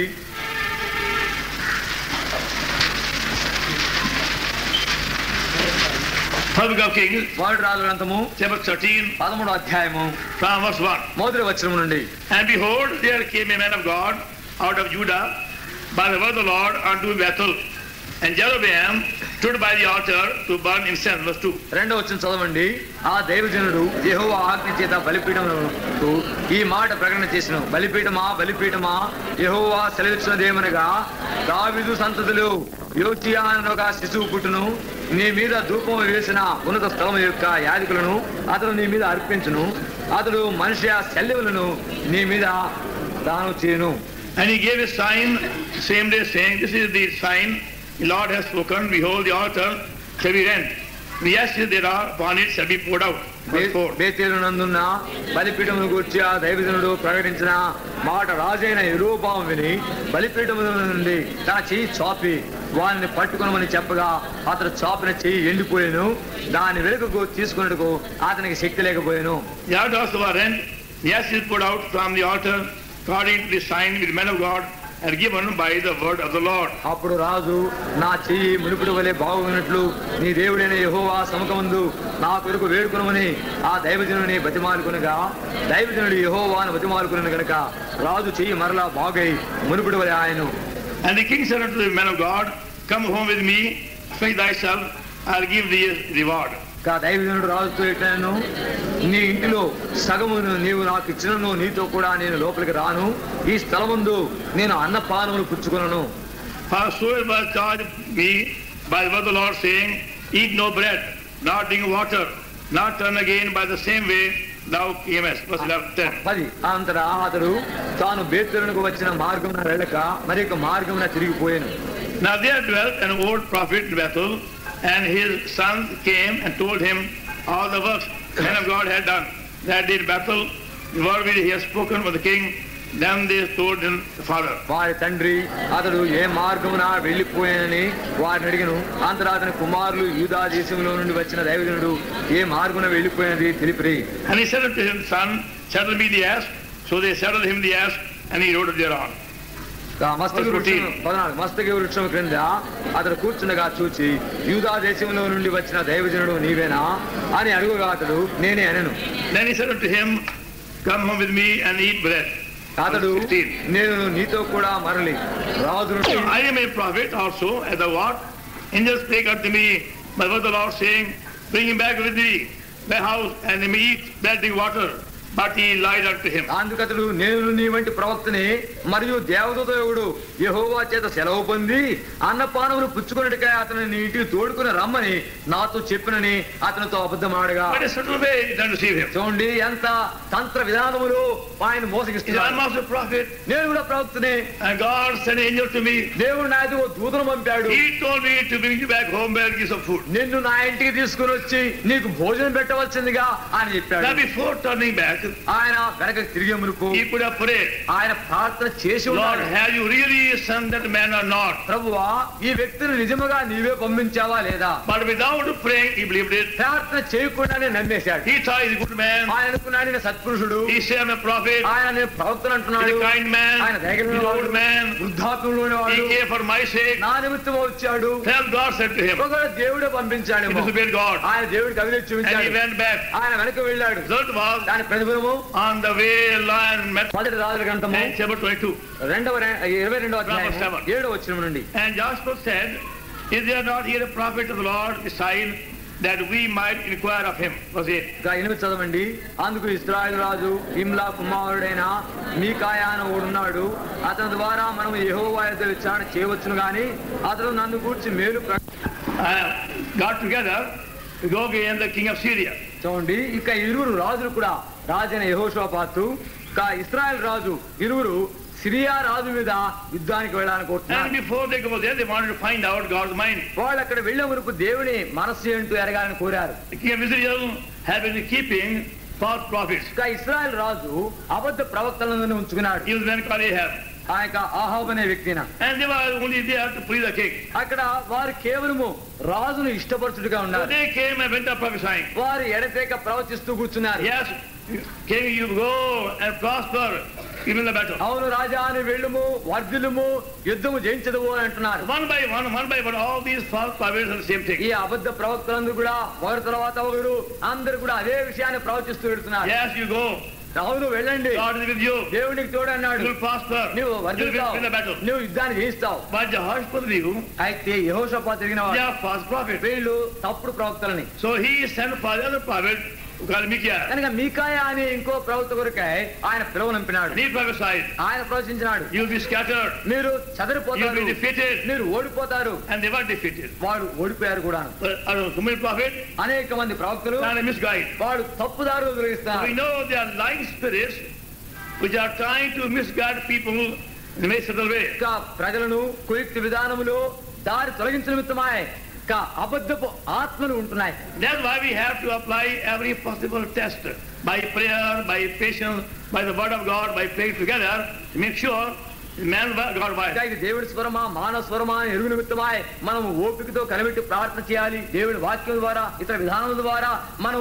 First book of Kings మొదటి రాజుల గ్రంథము chapter thirteen పదమూడు అధ్యాయము from verse one. మొదటి వచనం నుండి. And behold, there came a man of God out of Judah by the word of the Lord unto Bethel. And Jeroboam stood by the altar to burn incense. Verse two. రెండో వచనం చదవండి. ఆ దైవజనుడు యెహోవా ఆజ్ఞ చేత బలిపీఠమునకు ఈ మాట ప్రకటన చేసెను. బలిపీఠమా బలిపీఠమా యెహోవా సెలవిచ్చినదేమనగా, దావీదు సంతతులు యోషియా అను ఒక శిశువు పుట్టును, నీ మీద ధూపం వేసిన ఉన్నత స్థలం యొక్క యాజకులను అతను నీ మీద అర్పించును, అతడు మనిషి శల్యములను నీ మీద దానం చేయను. And he gave a sign same day, saying, This is the sign the Lord has spoken. Behold, the altar shall be rent. The ashes that are upon it shall be poured out. Verse four. బేతేలు నందున్న బలిపీఠమును గూర్చి ఆ దైవజనుడు ప్రకటించిన మాట రాజైన యెరోబాము విని బలిపీఠము నుండి తన చెయ్యి చాపి వారిని పట్టుకొనమని చెప్పగా, అతడు చాపిన చెయ్యి ఎండిపోయాను, దాని వెనుకకు తీసుకున్నట్టుకు అతనికి శక్తి లేకపోయాను. The altars were rent. The ashes poured out from the altar according to the sign which the men of God had given by the word of the Lord. అప్పుడు రాజు, నా చెయ్యి మునుపుడు వలె బాగున్నట్లు నీ దేవుడైన యెహోవా సముఖమందు నా కొరకు వేడుకొనమని ఆ దైవజనుని బతిమాలుకొనగా, దైవజనుడు యెహోవాను బతిమాలుకొనను గనుక రాజు చెయ్యి మరలా బాగై మునుపుడు వలె ఆయను. And the king said unto the men of God, Come home with me, fetch thyself, I'll give thee a reward. దైవజనుడు రాజుతో ఇట్లను, నీ ఇంటిలో సగమును నీవు నాకు ఇచ్చినను, నీతో కూడా నేను లోపలికి రాను, ఈ స్థలముందు నేను అన్నపానములు పుచ్చుకొనను. For whosoever charged me by the word of the Lord, saying, Eat no bread, not drink water, not turn again by the same way thou camest. Verse ten. పది అంతటా అతడు తాను బేతేలునకు వచ్చిన మార్గమున వెళ్ళక మరి ఒక మార్గమున తిరిగిపోయాను. Now there dwelt an old prophet in Bethel, and his sons came and told him all the works the man of God had done. That in Bethel, the word which he had spoken for the king, then they told him the father. వారి తండ్రి అతడు ఏ మార్గమున వెళ్లిపోయానని వారిని అడిగను. అంతటా అతని కుమారులు యూదా దేశంలో నుండి వచ్చిన దైవజనుడు ఏ మార్గమున వెళ్లిపోయినది తెలిపిరి. And he said unto him, Son, settle me the ass. So they settled him the ass, and he rode thereon. మస్తకి వృక్షం పద్నాలుగు మస్తకి వృక్షం క్రింద అతడు కూర్చుండగా చూచి, యూదా దేశంలో నుండి వచ్చిన దైవజనుడు నీవేనా అని అడుగుగా అతడు నేనే అనెను. Then he said unto him, Come home with me and eat bread. అతడు నేను నీతో కూడా మరలి రాజు I am a prophet also, as thou art. Angels spake unto me by the word of the Lord, saying, Bring him back with thee, my house, and he may eat bread, drink water. But he lied unto him. అందుకతడు నేను నీ వంటి ప్రవక్తని మరియు దేవదూతయుడు యెహోవా చేత సెలవు పొంది అన్నపానములు పుచ్చుకున్నట్టుగా అతను నీ ఇంటికి తోడుకుని రమ్మని నాతో చెప్పినని అతనితో అబద్ధమాడగా, చూడండి ఎంత తంత్ర విధానములు ఆయన మోసగిస్తున్నాడు. నేను కూడా ప్రవక్తని, దేవుడు నాతో దూతను పంపాడు, నిన్ను నా ఇంటికి తీసుకుని వచ్చి నీకు భోజనం పెట్టవలసిందిగా అని చెప్పాడు. ఆయన వెనక తిరిగే మునుపు ఆయన ప్రార్థన చేసి ఉన్నాడు, ప్రభువా ఈ వ్యక్తిని నిజముగా నీవే పంపించావా లేదా? ప్రార్థన చేయకుండానే నమ్మేశాడు. ఆయన అనుకున్నాడు నేను సత్పురుషుడు, ఆయన నేను ప్రవక్తను అంటున్నాడు, ఆయన వృద్ధాప్యంలోనే నా నిమిత్తం వచ్చాడు, దేవుడే పంపించాడు. ఆయన దేవుడికి అవినీతి చూపించాడు. ఆయన వెనక వెళ్ళాడు. దాని ప్రతిఫలము on the way lion met మొదటి రాజుల గ్రంథము chapter twenty-two రెండవ ఇరవై రెండవ అధ్యాయం ఏడవ వచనం నుండి. And Joshua said, Is there not here a prophet of the Lord beside, that we might inquire of him? Was it? ఎనిమిది చదవండి. అందుకు ఇశ్రాయేలు రాజు ఇమ్లా కుమారుడైన మీకాయా అని ఉన్నాడు, అతని ద్వారా మనం యెహోవా యొద్ద విచారణ చేయవచ్చును గాని అతడు నన్ను గూర్చి మేలు got together to go against the king of Syria. చూడండి ఇక ఇరువురు రాజులు కూడా రాజైన యెహోషాపాతు కా ఇశ్రాయేల్ రాజు ఇరువురు సిరియా రాజు మీద యుద్ధానికి వెళ్ళాలనుకుంటున్నారు. వాళ్ళు అక్కడ వెళ్లే వరకు దేవుని మనస్సు ఏంటో ఎరగాలని కోరారు. ఇస్రాయేల్ రాజు అబద్ధ ప్రవక్తలను ఉంచుకున్నాడు. ఆ యొక్క ఆహాబు అనే వ్యక్తిన. And they were only there to please the king. అక్కడ వారు కేవలము రాజును ఇష్టపరచుడుగా So ఉన్నారు. they came and went up prophesying. వారు ఎడతెగ ప్రవచిస్తూ కూర్చున్నారు. Yes, king, you go and prosper even in the battle. అవును రాజా అని వెళ్ళుము, వర్ధిల్లుము, యుద్ధము జయించదువు అని అంటున్నారు. One by one, one by one, all these false prophets are the same thing. ఈ అబద్ధ ప్రవక్తలందరూ కూడా ఒకరి తర్వాత ఒకరు అందరూ కూడా అదే విషయాన్ని ప్రవచిస్తూ వెళ్తున్నారు. Yes, you go. అవును వెళ్ళండి, God is with you. దేవునికి తోడు అన్నాడు, You will prosper. నువ్వు You will వర్ధిల్లుతావు, win the battle. నువ్వు యుద్ధాన్ని జయిస్తావు. But Jehoshaphat knew అయితే యెహోషాపాతు తిరిగిన they వాడు, are false prophets. వీళ్ళు తప్పుడు ప్రవక్తలని. So he sent for the other prophet who called Micaiah. కనుక మీకాయ అనే ఇంకో ప్రవక్త కొరకై ఆయన పిలువనంపినాడు. And he prophesied, ఆయన ప్రవచించినాడు, you will be scattered. మీరు You will చదరిపోతారు, be defeated. మీరు ఓడిపోతారు. And they were defeated. వాడు ఓడిపోయారు కూడా. But uh, so many prophets అనేక మంది ప్రవక్తలు and a misguide. వాడు తప్పుదారులు We తొలగిస్తారు. know they are lying spirits which are trying to misguide people in a very subtle way. ఇంకా ప్రజలను కుయుక్తి విధానములో దారి తొలగించిన నిమిత్తమై ఇంకా అబద్ధపు ఆత్మలు ఉంటున్నాయి. That's why we have to apply every possible test by prayer, by patience, by the word of God, by praying together to make sure the man God wise. ఇది దేవుడి స్వరమా మానవ స్వరమా అని ఎరుగు నిమిత్తమై మనం ఓపికతో కనిపెట్టి ప్రార్థన చేయాలి. దేవుడి వాక్యం ద్వారా ఇతర విధానాల ద్వారా మనం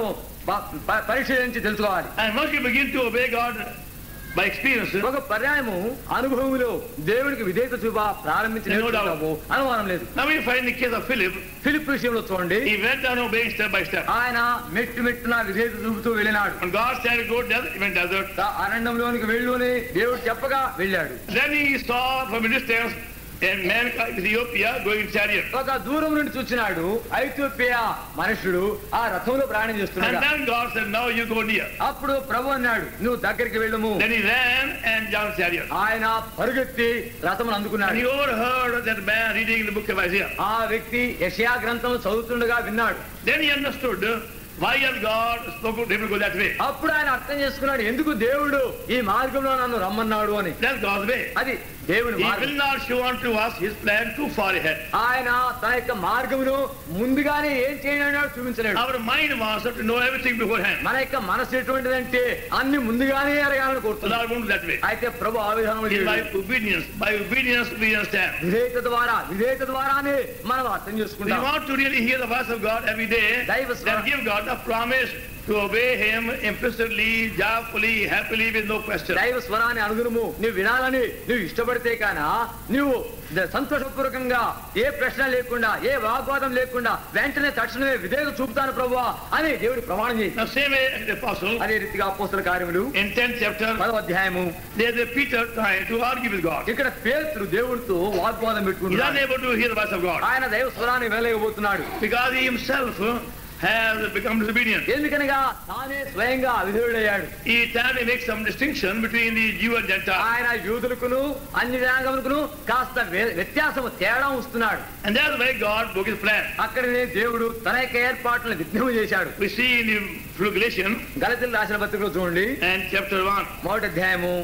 పరిశీలించి తెలుసుకోవాలి. And once you begin to obey God by experience, ఒక పర్యాయము అనుభవములో దేవుడికి విధేయత చూప ప్రారంభించిన అనుమానం లేదు. now we find the case of Philip. Philip విషయంలో చూడండి, He went on obeying step by step. ఆయన మెట్టు మెట్టున విధేయత చూపుతూ వెళ్ళినాడు. When God said go desert, he went desert. అరణ్యంలోనికి వెళ్ళుని దేవుడు చెప్పగా వెళ్ళాడు. Then he saw from a distance a man called Ethiopia going in chariot. ఒక దూరం నుండి చూచినాడు ఐథియోపియా మనుషుడు ఆ రథంలో ప్రయాణం And చేస్తున్నాడు. then God said, now you go near. అప్పుడు ప్రభు అన్నాడు, నువ్వు దగ్గరికి వెళ్ళము. Then he ran and jumped chariot. ఆయన పరుగెత్తి రథమును And అందుకున్నాడు. he overheard that man reading the book of Isaiah. ఆ వ్యక్తి యెషయా గ్రంథం చదువుతుండగా విన్నాడు. Then he understood why has God spoken to him to go that way. అప్పుడు ఆయన అర్థం చేసుకున్నాడు, ఎందుకు దేవుడు ఈ మార్గంలో నన్ను రమ్మన్నాడు అని. That's God's way. అది దేవుని He మార్గం. will not show unto us his plan too far ahead. ఆయన తన యొక్క మార్గమును ముందుగానే ఏం చేయడం చూపించలేడు. Our mind wants us to know everything beforehand. మన యొక్క మనసు ఎటువంటిదంటే అన్ని ముందుగానే అడగాలని So కోరుతున్నాడు. God won't that way. అయితే ప్రభు ఆ విధానం It's by obedience. By obedience we understand. విధేయత ద్వారా విధేయత ద్వారానే మనం అర్థం We చేసుకుంటాం. want to really hear the voice of God every day. దైవ స్వరం. Then give God the promise to obey him implicitly, joyfully, happily, with no question. దైవ స్వరాన్ని అనుగుణము నువ్వు వినాలని నువ్వు ఇష్టపడితే కానా నువ్వు ద- సంతోషపూర్వకంగా ఏ ప్రశ్న లేకుండా ఏ వాగ్వాదం లేకుండా వెంటనే తక్షణమే విధేయత చూపుతాను ప్రభువా అని దేవుడు ప్రమాణం చేయి. Now same way as the apostle అదే రీతిగా అపోస్తల కార్యములు in tenth chapter, పదవ అధ్యాయము there's a Peter trying to argue with God. ఇక్కడ పేతురు దేవుడితో వాగ్వాదం He's పెట్టుకుంటున్నాడు. unable to hear the voice of God ఆయన దైవ స్వరాన్ని వినలేకపోతున్నాడు. because he himself has become disobedient. ఎందుకనగా తానే స్వయంగా అవిధేయుడయ్యాడు. He tried to make some distinction between the Jew and Gentile. ఆయన యూదులకును అన్య జనాంగములకును కాస్త వ్య- వ్యత్యాసం తేడా వస్తున్నాడు. And that's why God broke his plan. అక్కడనే దేవుడు తన యొక్క ఏర్పాట్లను విఘ్నము చేశాడు. We see in the through Galatians గలతీయులకు రాసిన పత్రికలో చూడండి and chapter one, మొదటి అధ్యాయము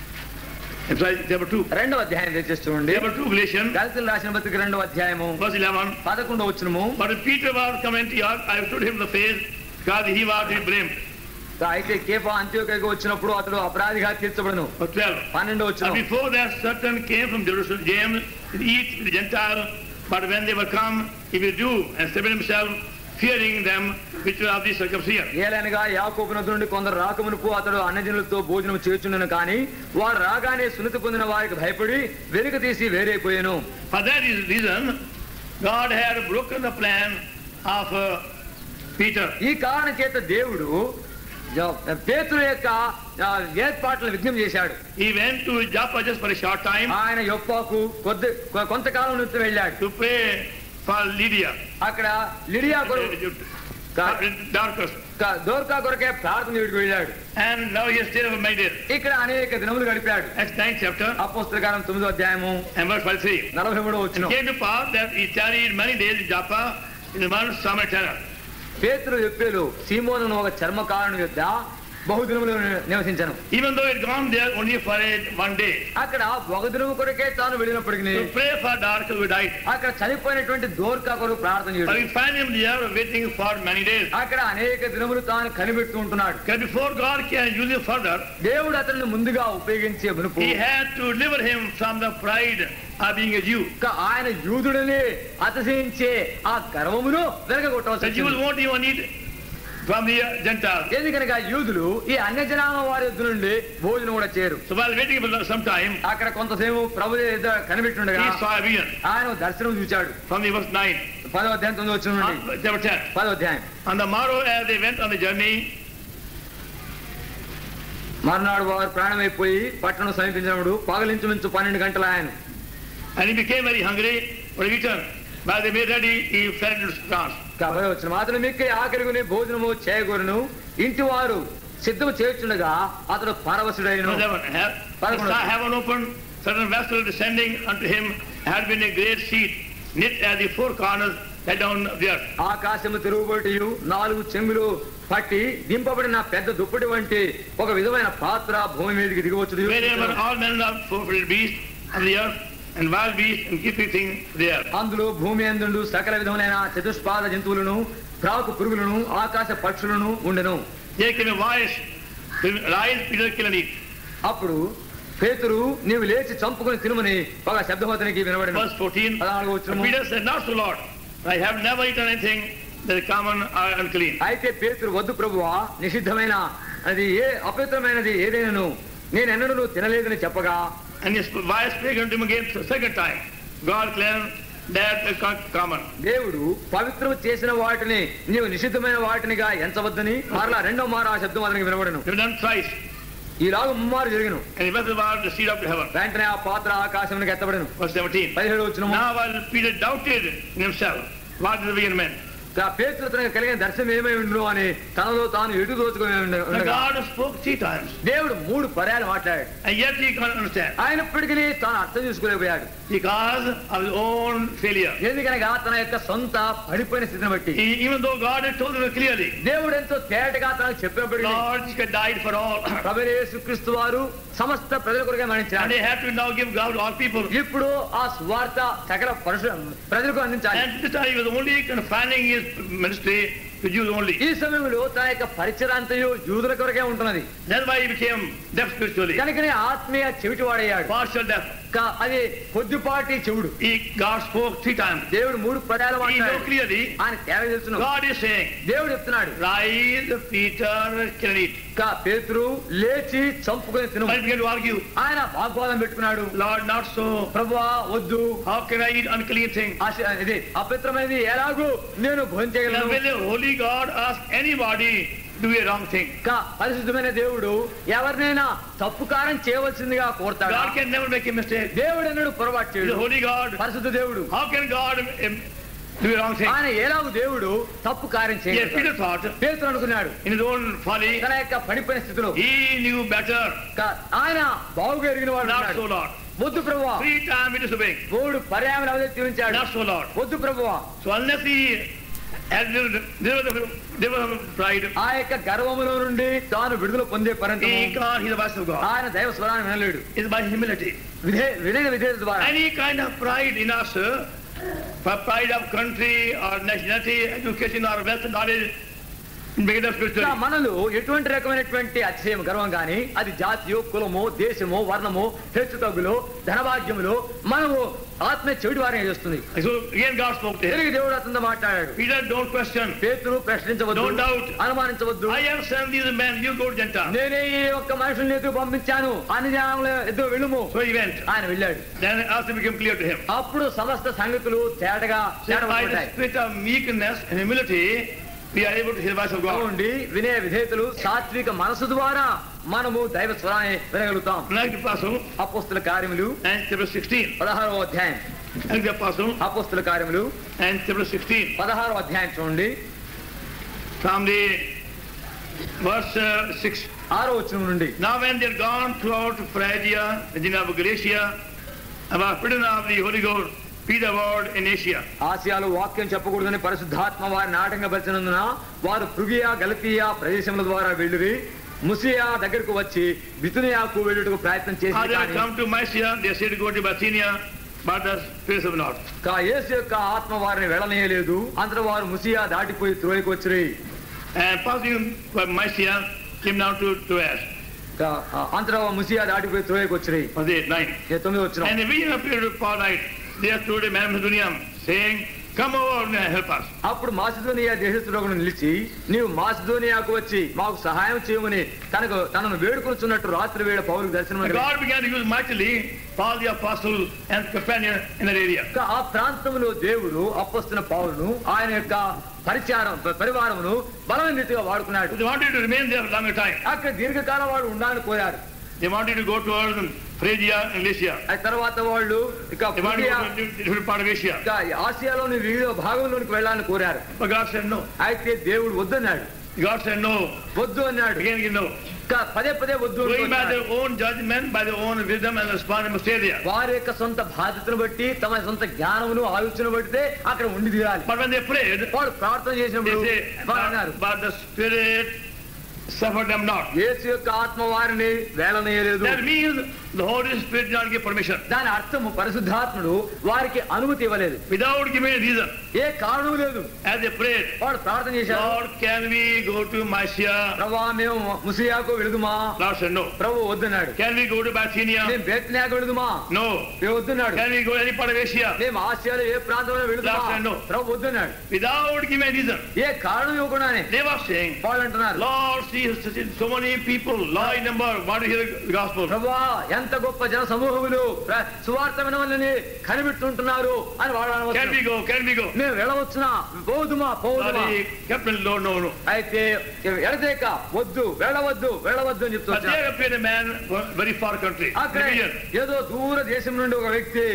and sorry, chapter two. రెండవ అధ్యాయం తెచ్చేసి చూడండి. Chapter two, Galatians, గలతీయులకు రాసిన పత్రిక రెండవ అధ్యాయము verse eleven. పదకొండవ వచనము. But if Peter was come into Antioch, I stood him in the face because he was to be blamed. అయితే కేఫా అంత్యోక్యకు వచ్చినప్పుడు అతడు అపరాధిగా తీర్చబడను. Verse twelve. పన్నెండవ And వచనం. before that, certain came from Jerusalem, James, to eat with the Gentiles. But when they were come, he withdrew and separated himself, fearing them which were of the circumcision. ఏలనగా యాకోబు నదు నుండి కొందరు రాకమునుపు అతడు అన్యజనులతో భోజనం చేర్చుండెను కానీ వారు రాగానే సున్నతి పొందిన వారికి భయపడి వెనుక తీసి వేరైపోయాను. For that is reason, God had broken the plan of uh, Peter. ఈ కారణం చేత దేవుడు పేతురు యొక్క ఆ, ఏర్పాట్లను విఘ్నం చేశాడు. He went to Joppa just for a short time ఆయన యొప్పాకు కొద్ది కొ- కొంతకాలం నుంచి వెళ్ళాడు. to pray for Lydia, అక్కడ లిడియా కొరకు Dorcas. దోర్కా కొరకే ప్రార్థన చేయడానికి వెళ్ళాడు. And now he is still minded. ఇక్కడ అనేక దినములు గడిపాడు. Acts ninth chapter అపోస్తల కార్యం తొమ్మిదో అధ్యాయము and verse forty-three. నలభై మూడో It వచనం. came to pass that he tarried many days in Joppa in the month Samaritana. పేతురు చెప్పేలు సీమోను ఒక చర్మకారుని యొద్ద బహుదినములు నివసించను. Even though it gone there only for a, one day. అక్కడ ఒక దినము కొరకే తాను వెళ్ళినప్పటికీ To pray for Dorcas who died. అక్కడ చనిపోయినటువంటి దోర్కా కొరకు ప్రార్థన But చేయడు. we find him there waiting for many days. అక్కడ అనేక దినములు తాను కనిపెడుతూ ఉంటున్నాడు. Because before God can use him further, దేవుడు అతన్ని ముందుగా ఉపయోగించే మునుపు he had to deliver him from the pride of being a Jew. ఆయన యూదుడని అతిశయించే ఆ గర్వమును వెలగొట్టవలసి The Jews వచ్చింది. won't even eat from the Gentiles. ఎందుకనగా యూదులు ఈ అన్య జనాంగ వారి యొద్ద నుండి భోజనం కూడా చేయరు. So while waiting for some time, అక్కడ కొంతసేపు ప్రభు కనిపెట్టుండగా he saw a vision ఆయన దర్శనం చూచాడు. from the verse nine. పదో అధ్యాయం తొమ్మిది వచ్చిన నుండి Uh, chapter ten. పదో అధ్యాయం. On the morrow as they went on the journey, మర్నాడు వారు ప్రాణమైపోయి పట్టణం సమీపించినప్పుడు పగలించుమించు పన్నెండు గంటల ఆయన and he became very hungry for return. While they made ready, he fell into trance. కాబట్టి వచ్చిన మాత్రం మీకు ఆకలిగుని భోజనము చేయకూడను ఇంటి వారు సిద్ధము చేయుచుండగా అతడు పరవశుడైన Heaven, heaven opened, certain vessel descending unto him had been a great sheet, knit at the four corners, let down the earth. ఆకాశము తిరుగుబట్టి నాలుగు చెంగులు పట్టి దింపబడిన పెద్ద దుప్పటి వంటి ఒక విధమైన పాత్ర భూమి మీదకి దిగవచ్చు. Wherein were all manner of four-footed beasts of the earth, and wild beasts and creeping things there. అందులో భూమి యందు సకల విధములైన చతుష్పాద జంతువులను ప్రాకు పురుగులను ఆకాశ పక్షులను ఉండెను. There came a voice, rise, Peter, kill and eat. అప్పుడు పేతురు నీవు లేచి చంపుకుని తినుమని ఒక శబ్దమతనికి వినబడిన. Verse fourteen. పదనాలుగు వచనము. Peter said, not so, Lord. I have never eaten anything that is common or unclean. అయితే పేతురు వద్దు ప్రభువా, నిషిద్ధమైన అది ఏ అపవిత్రమైనది ఏదైనాను నేను ఎన్నడూ తినలేదని చెప్పగా, And his wife spake unto him again the second time, God cleansed that is common. దేవుడు పవిత్రం చేసిన వాటిని నీవు నిషిద్ధమైన వాటినిగా ఎంచవద్దని మరలా రెండో మారు ఆ శబ్దం అతనికి వినబడను. He done thrice. ఈలాగు ముమ్మారు జరిగిను. And he vessel was the seed up to heaven. వెంటనే ఆ పాత్ర ఆకాశమునకు ఎత్తబడెను. Verse seventeen. పదిహేడు వచనము. Now while Peter doubted in himself what the vision meant, పేతురు తనకు కలిగిన దర్శనం ఏమై ఉండును అని తనలో తాను ఎటు దోచుకుని the God spoke three times. దేవుడు మూడు పర్యాలు మాట్లాడాడు. And yet he can't understand. ఆయనప్పటికీ తాను అర్థం చేసుకోలేకపోయాడు. Because of his own failure. ఎందుకనగా తన యొక్క సొంత పడిపోయిన స్థితిని బట్టి. He, even though God had told him clearly, దేవుడు ఎంతో తేటగా తనకు చెప్పినప్పటికీ Lord died for all. ప్రభువైన యేసుక్రీస్తు వారు సమస్త ప్రజల కొరకే మరణించారు. And they have to now give God to all people. ఇప్పుడు ఆ సువార్త సకల ప్రజలకు అందించాలి. And this time he was only confining his ministry to Jews only. ఈ సమయంలో తన యొక్క పరిచయారంతయు యూదుల కొరకే ఉంటున్నది. That's why he became deaf spiritually. కనుకనే ఆత్మీయ చెవిటివాడయ్యాడు. Partial deaf. అది కొద్దిపాటి చెవుడు. He God spoke three times. దేవుడు మూడు పర్యాలు He know మాట్లాడాడు. clearly. ఆయన తేవ తెలుసును. God is saying, దేవుడు చెప్తున్నాడు, rise, Peter, kill and eat. కా పేతురు లేచి చంపుకొని తిను. But he began to argue. ఆయన వాగ్వాదం పెట్టుకున్నాడు. Lord, not so. ప్రభువా వద్దు. How can I eat unclean things? ఇది అపవిత్రమైనది ఎలాగూ నేను భోజనం Now చేయగలను. will the holy God ask anybody to do a wrong thing? కా పరిశుద్ధమైన దేవుడు ఎవరినైనా తప్పు కారం చేయవలసిందిగా కోరుతాడు. God can never make a mistake. దేవుడు అన్నాడు పొరపాటు He is చేయడు. a holy God. పరిశుద్ధ దేవుడు. How can God um, do a wrong thing? ఆయన ఎలాగూ దేవుడు తప్పు కార్యం Yes, Peter చేయడు. thought పేతురు అనుకున్నాడు in his own folly, తన యొక్క పడిపోయిన స్థితిలో he knew better. కా- ఆయన బాగుగా ఎరిగిన వాడు Not ఉన్నాడు. so, Lord. వద్దు ప్రభువా. Three times he disobeyed. మూడు పర్యాయం అవతరించాడు. Not so, Lord. వద్దు ప్రభువా. So unless he had delivered pride, ఆ యొక్క గర్వములో నుండి తాను విడుదల పొందే పరంతము he can't hear the voice of God. ఆయన దైవ స్వరాన్ని వినలేడు. It's by humility. విధే వినయ విధేయత ద్వారా Any kind of pride in us, uh, for pride of country or nationality, education or wealth, knowledge, make us spiritually. ఇంకా మనలో ఎటువంటి రకమైనటువంటి అతిశయం గర్వం గాని అది జాతియో కులమో దేశమో వర్ణమో హెచ్చు తగ్గులో ధనభాగ్యములో మనము ఆత్మ చెడు వారిని చేస్తుంది. So again God spoke to him. తిరిగి దేవుడు అతనితో మాట్లాడాడు. Peter, don't question. పేతురు ప్రశ్నించవద్దు. Don't doubt. అనుమానించవద్దు. I have sent these men, you go to Gentiles. నేనే ఈ ఒక్క మనుషుల్ని ఎదురు పంపించాను. అన్ని జనాల ఎదురు వెళ్ళుము. So he went. ఆయన వెళ్ళాడు. Then also became clear to him. అప్పుడు సమస్త సంగతులు తేటగా So by the తేటపడ్డాయి. spirit of meekness and humility, we are able to hear the voice of God. ఉండి వినయ విధేయతలు సాత్విక మనసు ద్వారా మనము దైవ స్వరాన్ని వినగలుగుతాం. Like the apostle, అపోస్తుల కార్యములు and chapter sixteen. పదహారవ అధ్యాయం. Like the apostle, అపోస్తుల కార్యములు and chapter sixteen. పదహారవ అధ్యాయం చూడండి. From the verse uh, six. ఆరో వచనం నుండి. Now when they are gone throughout Phrygia, and of Galatia, about freedom of the Holy Ghost, be the word in Asia. ఆసియాలో వాక్యం చెప్పకూడదని పరిశుద్ధాత్మ వారిని ఆటంకపరిచినందున వారు ఫ్రుగియా గలతీయా ప్రదేశముల ద్వారా వెళ్ళిరి. ముసియా దగ్గరకు వచ్చి బితునియాకు వెళ్ళుటకు ప్రయత్నం చేసి come to Mysia, they said go to Bithynia, but the Spirit of not. కా యేసు యొక్క ఆత్మ వారిని వెళ్ళనీయలేదు. అంతట వారు ముసియా దాటిపోయి త్రోయకు వచ్చి And passing by Mysia came down to Troas. కా అంతట ముసియా దాటిపోయి త్రోయకు వచ్చి Verse eight, nine. తొమ్మిది వచ్చిన And a vision appeared to Paul night. They told a man of Macedonia, saying, come over and help us. అప్పుడు మాసిదోనియా దేశస్థుడొకడు నిలిచి నీవు మాసిదోనియాకు వచ్చి మాకు సహాయం చేయమని తనకు తనను వేడుకొనుచున్నట్టు రాత్రి వేళ పౌలుకు దర్శనం. God began to use mightily Paul the apostle and companion in that area. ఆ ప్రాంతంలో దేవుడు అపొస్తలుడైన పౌలును ఆయన యొక్క పరిచారం పరివారమును బలమైన రీతిగా వాడుకున్నాడు. They wanted to remain there for a longer time. అక్కడ దీర్ఘకాలం వాడు ఉండాలని కోరారు. They wanted to go towards Phrygia and Lycia. ఆ తర్వాత వాళ్ళు ఇక They wanted to go to different part of Asia. ఆసియాలోని వివిధ భాగంలోనికి వెళ్ళాలని కోరారు. But God said no. అయితే దేవుడు వద్దన్నాడు. God said no. వద్దు అన్నాడు. Again, again no. పదే పదే వద్దు. Going by their own judgment, by their own wisdom and responsibility must stay there. వారి యొక్క సొంత బాధ్యతను బట్టి తమ సొంత జ్ఞానమును ఆలోచన బట్టితే అక్కడ ఉండి తీరాలి. But when they prayed, వాళ్ళు ప్రార్థన చేసినప్పుడు they say, వారు అన్నారు, but the Spirit suffered them not. యేసు యొక్క ఆత్మ వారిని వేలనీయలేదు. That means the Holy Spirit did not give permission. దాని అర్థము పరిశుద్ధాత్ముడు వారికి అనుమతి ఇవ్వలేదు. Without giving a reason. ఏ కారణం లేదు. As they prayed, వాళ్ళు ప్రార్థన చేశారు. Lord, can we go to Mysia? ప్రభువా మేము ముసియాకు వెళుదుమా? Lord said no. ప్రభు వద్దన్నాడు. Can we go to Bithynia? మేము బెత్నియాకు వెళుదుమా? No. మేము వద్దన్నాడు. Can we go any part of Asia? మేము ఆసియాలో ఏ ప్రాంతంలో వెళుదుమా? Lord said no. ప్రభు వద్దన్నాడు. Without giving a reason. ఏ కారణం ఇవ్వకుండానే They were saying, వాళ్ళు అంటున్నారు, Lord, see so many people, large number, want to hear the gospel. ప్రభువా ఎంత గొప్ప జన సమూహములు సువార్త వినవలని కనిపెట్టుకుంటున్నారు అని వాళ్ళు అనవచ్చు. Can we go? Can we go? మేము వెళ్ళవచ్చునా? పోదుమా పోదుమా? Captain Lord, no, no. అయితే ఎడతేక వద్దు వెళ్ళవద్దు వెళ్ళవద్దు అని But చెప్తున్నారు. there appeared a man from very far country. అక్కడ ఏదో దూర దేశం నుండి ఒక వ్యక్తి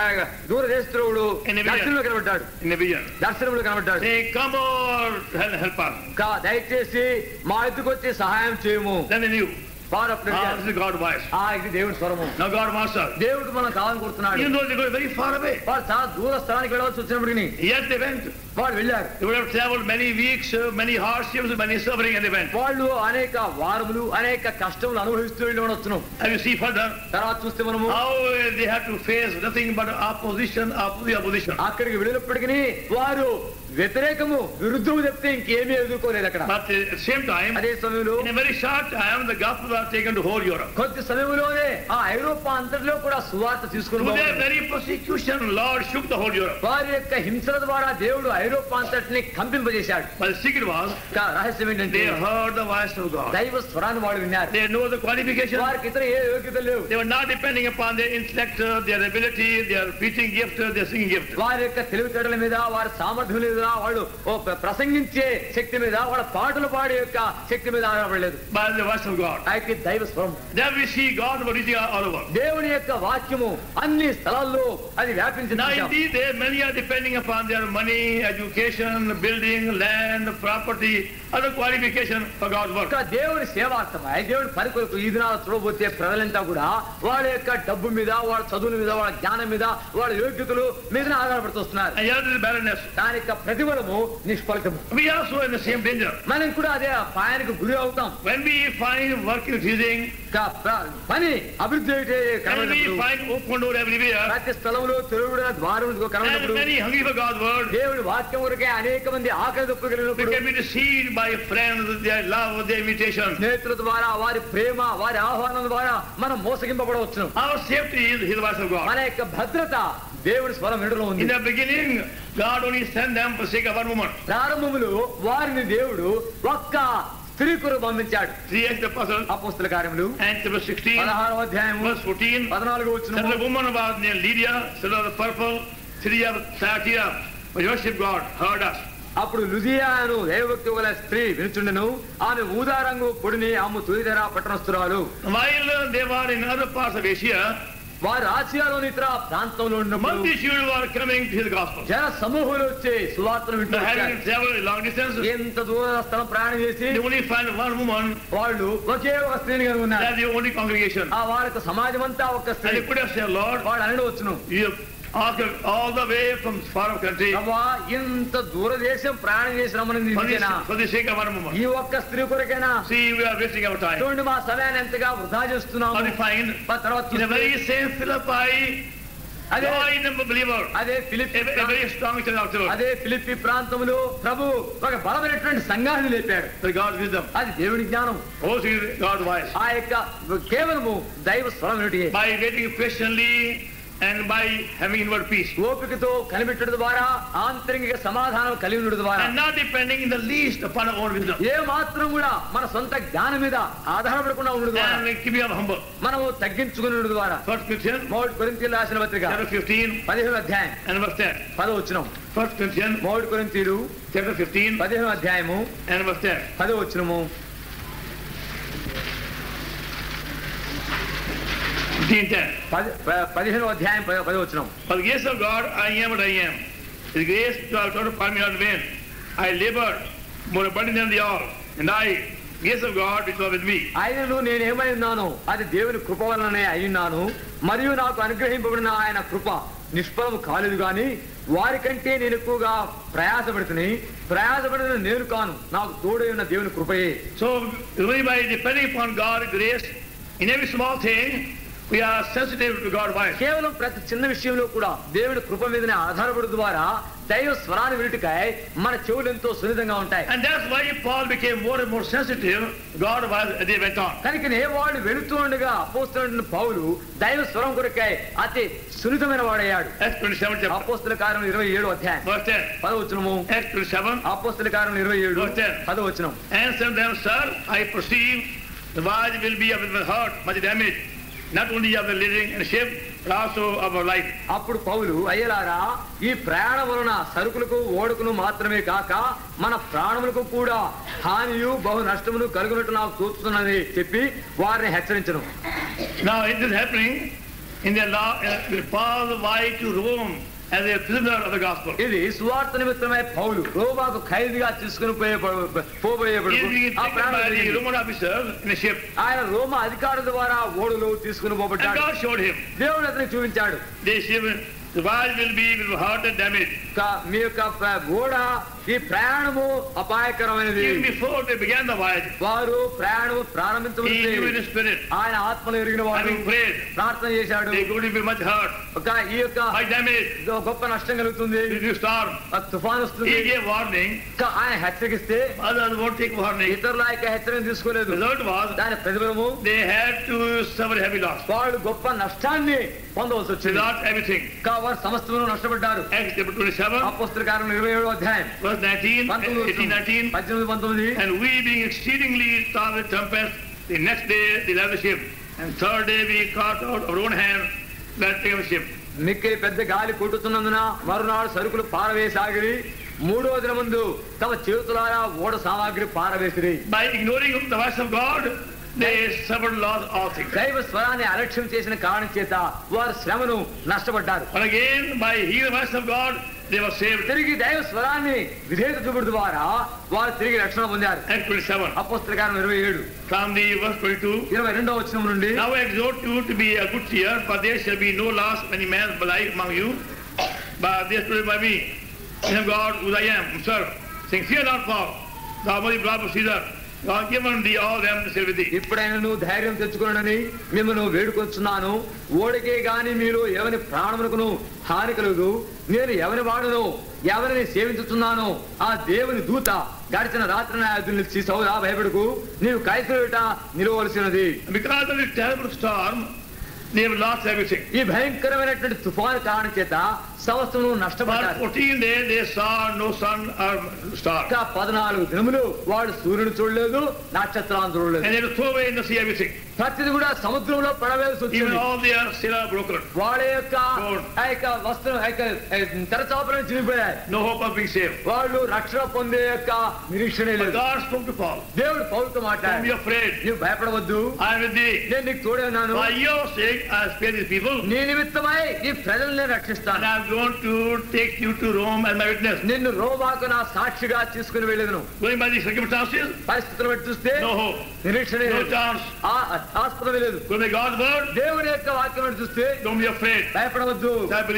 దూర దేశస్తుడు దర్శనంలో కనబడ్డాడు. In a vision. దర్శనంలో కనబడ్డాడు. Say, come on, help us. దయచేసి మా ఎద్దుకు వచ్చి సహాయం చేయము. Then they knew. వారు Ah, this is God's voice. ఆ ఇది దేవుడి స్వరము. Now God wants us. దేవుడు మనం కావాలనుకుంటున్నాడు. Even though they go very far away. వారు చాలా దూర స్థలానికి వెళ్ళవలసి వచ్చినప్పటికీ Yes, they went. వాళ్ళు వెళ్ళారు. They would have traveled many weeks, uh, many hardships, many suffering, and they went. వాళ్ళు అనేక వారములు అనేక కష్టములు అనుభవిస్తూ వెళ్ళి ఉండొచ్చును. And you see further తర్వాత చూస్తే మనము how uh, they have to face nothing but opposition, opposition, opposition. అక్కడికి వెళ్ళినప్పటికీ వారు వ్యతిరేకము విరుద్ధము చెప్తే ఇంకేమీ ఎదుర్కోలేదు అక్కడ. But uh, at the same time, అదే సమయంలో in a very short time, the gospel was taken to whole Europe. కొద్ది సమయంలోనే ఆ ఐరోపా అంతటిలో కూడా సువార్త తీసుకుని Through their very persecution, Lord shook the whole Europe. వారి యొక్క హింసల ద్వారా దేవుడు ఐరోపా అంతటిని కంపింపజేశాడు. But the secret was, రహస్యం ఏంటంటే they heard the voice of God. దైవ స్వరాన్ని వాళ్ళు విన్నారు. They know the qualifications. వారికి ఇతర ఏ యోగ్యత లేవు. They were not depending upon their intellect, their ability, their preaching gift, their singing gift. వారి యొక్క తెలివితేటల మీద వారి సామర్థ్యం మీద వాళ్ళు ప్రసంగించే శక్తి మీద వాళ్ళ పాటలు పాడే యొక్క శక్తి మీద ఆధారపడలేదు. By the voice of God. అయితే దైవ స్వరం. There we see God reaching all over. దేవుని యొక్క వాక్యము అన్ని స్థలాల్లో అది వ్యాపించింది. Now indeed, they many are depending upon their money, education, building, land, property, other qualification for God's work. దేవుని సేవార్థమై దేవుని పని కొరకు ఈ దినాలు చూడబోతే ప్రజలంతా కూడా వాళ్ళ యొక్క డబ్బు మీద వాళ్ళ చదువుల మీద వాళ్ళ జ్ఞానం మీద వాళ్ళ యోగ్యతలు మీద ఆధారపడుతూ వస్తున్నారు. And here is barrenness. దాని యొక్క ప్రతిఫలము నిష్ఫలితము. We are also in the same danger. మనం కూడా అదే పాయానికి గురి అవుతాం. When we find work increasing, పని అభివృద్ధి and we find open door everywhere, ప్రతి స్థలంలో తెరువుడ ద్వారం and many hungry for God's word, దేవుడి వాక్యం కొరకే అనేక మంది ఆకలి దప్పుగలిగినప్పుడు we can be deceived by friends, their love, their invitation. స్నేహితుల ద్వారా వారి ప్రేమ వారి ఆహ్వానం ద్వారా మనం మోసగింపబడవచ్చు. Our safety is His voice of God. మన యొక్క భద్రత దేవుడి స్వరం వినడంలో ఉంది. In the beginning, God only sent them for sake of one woman. ప్రారంభములో వారిని దేవుడు ఒక్క స్త్రీ కొరకు పంపించాడు. Three acts of apostle, అపోస్తల కార్యములు and chapter sixteen, పదహారవ అధ్యాయం verse fourteen. పద్నాలుగు వచనం. The woman was named Lydia, son of the purple, city of Thyatira, worship God, heard us. అప్పుడు లుదియాను దైవభక్తి గల స్త్రీ వినుచుండెను. ఆమె ఊదా రంగు పొడిని ఆమె తుయిదర పట్టణస్తురాలు. While they were in other parts of Asia, వారు ఆసియాలోని ఇతర ప్రాంతంలో ఉన్నప్పుడు multitudes were coming to the gospel. జన సమూహాలు వచ్చి సువార్తను వింటూ having traveled long distance, ఎంత దూర స్థలం ప్రయాణం చేసి they only find one woman. వాళ్ళు ఒకే ఒక స్త్రీని కలిగి ఉన్నారు. That's the only congregation. ఆ వాళ్ళకి సమాజం అంతా ఒక స్త్రీ. And they could have said, Lord, వాళ్ళు అనడం వచ్చును, you have After all the way from far off country. ప్రభువా ఇంత దూరదేశం ప్రయాణం చేసి రమ్మని For the, నిజమేనా? for the sake of one moment. ఈ ఒక్క స్త్రీ కొరకేనా? See, we are wasting our time. చూడండి మా సమయాన్ని ఎంతగా వృధా చేస్తున్నాము. What we find ఆ తర్వాత in a చూస్తే very same Philippi, అదే joy in a believer, అదే Philippi a, a very strong church afterwards. అదే ఫిలిప్పి ప్రాంతములో ప్రభు ఒక బలమైనటువంటి సంఘాన్ని లేపాడు. For God's wisdom. అది దేవుని జ్ఞానం. Also God's voice. ఆ యొక్క కేవలము దైవ స్వరం వినుటే. By waiting patiently and by having inward peace. ఓపికతో కనిపెట్టడం ద్వారా ఆంతరిక సమాధానం కలిగి ఉండడం ద్వారా And not depending in the least upon our own wisdom. ఏ మాత్రం కూడా మన సొంత జ్ఞానం మీద ఆధారపడకుండా ఉండడం ద్వారా And keep you humble. మనము తగ్గించుకుని ఉండడం ద్వారా First Corinthians మొదటి కొరింథీయులకు రాసిన పత్రిక chapter fifteen పదిహేను అధ్యాయం and verse ten. పదో వచనం. First Corinthians మొదటి కొరింథీయులు chapter fifteen పదిహేను అధ్యాయము and verse ten. పదో వచనము. fifteen ten. పది పదిహేను అధ్యాయం పదో పదో వచనం. For the grace of God, I am what I am. His grace to our total upon me not vain. I labored more abundantly than they all, and I, grace of God, which was with me. ఆయనను నేనేమై ఉన్నాను అది దేవుని కృప వలననే అయ్యున్నాను, మరియు నాకు అనుగ్రహింపబడిన ఆయన కృప నిష్ఫలము కాలేదు గాని వారికంటే నేను ఎక్కువగా ప్రయాసపడుతుని ప్రయాసపడిన నేను కాను, నాకు తోడై ఉన్న దేవుని కృపయే. So, really by depending upon God's grace in every small thing, we are sensitive to God's voice. కేవలం ప్రతి చిన్న విషయంలో కూడా దేవుని కృప మీదనే ఆధారపడడం ద్వారా దైవ స్వరాన్ని వినుటకై మన చెవులు ఎంతో సున్నితంగా ఉంటాయి. And that's why Paul became more and more sensitive to God's voice as they went on. కనుకనే వాడు వెళుతూ ఉండగా అపోస్తలుడైన పౌలు దైవ స్వరం కొరకై అతి సున్నితమైన వాడయ్యాడు. Acts twenty-seven chapter. అపోస్తల కార్యం ఇరవై ఏడు అధ్యాయం Verse ten. పదవచనము. Acts twenty-seven. అపోస్తల కార్యం ఇరవై ఏడు Verse ten. పదవచనం. And said them, Sir, I perceive the voyage will be of the heart much damage, not only of the living and ship, but also of our life. అప్పుడు పౌలు అయ్యలారా ఈ ప్రయాణం వలన సరుకులకు ఓడకును మాత్రమే కాక మన ప్రాణములకు కూడా హానియు బహు నష్టమును కలుగునట్టు నాకు తోచుతున్నది చెప్పి వారిని హెచ్చరించను. Now it is happening in the law, uh, with Paul's way to Rome as a prisoner of the gospel. ఇది సువార్త నిమిత్తమై పౌలు రోమాకు ఖైదీగా తీసుకుని పోయే పోబోయేప్పుడు He is being ఆ taken ప్రాణం by the జరిగింది. Roman officers in a ship. ఆయన రోమా అధికారుల ద్వారా ఓడలు తీసుకుని And పోబడ్డాడు. God showed him, దేవుడు అతనికి చూపించాడు. the ship, the voyage will be with heart and damage. కా- మీ యొక్క ప్ర- ఓడ ఈ ప్రయాణము అపాయకరమైనది. Even before they began the voyage, వారు ప్రయాణము he ప్రారంభించబడింది. knew in his spirit, ఆయన ఆత్మలో ఎరిగిన వాడు having prayed, ప్రార్థన చేశాడు. they going to be much hurt, ఒక ఈ యొక్క by damage, గొప్ప నష్టం కలుగుతుంది, if you storm. ఆ తుఫాన్ వస్తుంది. He gave warning, ఇంకా ఆయన హెచ్చరిస్తే others won't take warning. ఇతరుల యొక్క హెచ్చరిక The తీసుకోలేదు. result was, దాని ప్రతిఫలము they had to suffer heavy loss. వాళ్ళు గొప్ప నష్టాన్ని పొందవలసి They వచ్చింది. lost everything. ఇంకా వారు సమస్తమును నష్టపడ్డారు. Acts chapter twenty-seven, అపోస్తల కార్యం ఇరవై ఏడో అధ్యాయం verse nineteen, eighteen, nineteen. పద్దెనిమిది పంతొమ్మిది. And we being exceedingly tossed with tempest, the next day they left the ship, and third day we caught out our own hand that take of the ship. మిక్కిలి పెద్ద గాలి కొట్టుతున్నందున మరునాడు సరుకులు పారవేసాగిరి. మూడో దిన ముందు తమ చేతులారా ఓడ సామాగ్రి పారవేసిరి. By ignoring the voice of God, they suffered loss of all things. దైవ స్వరాన్ని అలక్ష్యం చేసిన కారణం చేత వారు శ్రమను నష్టపడ్డారు. But again, by hearing the voice of God, they were saved. తిరిగి దైవ స్వరాన్ని విధేయత చూపుడు ద్వారా వారు తిరిగి రక్షణ పొందారు. Acts twenty-seven, అపోస్తల కార్యం ఇరవై ఏడు from the verse twenty-two. ఇరవై రెండో వచనం నుండి. Now I exhort you to be a good cheer, for there shall be no loss of any man's life among you, but this told by me, in God who I am, serve, saying, fear not, Paul, thou mighty brother of Caesar, God given thee all them to serve with thee. ఇప్పుడైనా నువ్వు ధైర్యం తెచ్చుకోనని మిమ్మల్ని వేడుకొచ్చున్నాను. ఓడికే గాని మీరు ఎవరి ప్రాణమునకును హాని కలుగు. నేను ఎవరి వాడును ఎవరిని సేవించుతున్నానో ఆ దేవుని దూత గడిచిన రాత్రి నిలిచి సౌదా భయపడుకు నీవు కైసరుట నిలవలసినది. Because of this terrible storm, they have lost everything. ఈ భయంకరమైనటువంటి తుఫాను కారణం చేత సమస్తము For నష్టపడ్డారు. fourteen days they saw no sun or star. ఇంకా పద్నాలుగు దినములు వాడు సూర్యుని చూడలేదు, నక్షత్రాన్ని చూడలేదు. And they had to throw away in the sea everything. ప్రతిది కూడా సముద్రంలో పడవేసి Even వచ్చింది. all their sail are broken. వాళ్ళ యొక్క ఆ యొక్క వస్త్రం ఆ యొక్క తెరచాపలను చిరిగిపోయాయి. No hope of being saved. వాళ్ళు రక్షణ పొందే యొక్క నిరీక్షణ But లేదు. God spoke to Paul. దేవుడు పౌలుతో Don't be మాట్లాడాడు. afraid. నువ్వు భయపడవద్దు, I am with thee. నేను నీకు తోడే ఉన్నాను. For your sake I have spared these people. నీ నిమిత్తమై ఈ ప్రజల్ని And రక్షిస్తాను. I am going to take you to Rome as my witness. నిన్ను రోమాకు నా సాక్షిగా తీసుకుని వెళ్ళేదను. Going by these circumstances, పరిస్థితులు బట్టి చూస్తే no hope, నిరీక్షణ no లేదు, chance. ఆ- ఆస్పదమే లేదు. Going by God's word, దేవుడి యొక్క వాక్యం బట్టి చూస్తే don't be afraid. భయపడవద్దు. I believe it.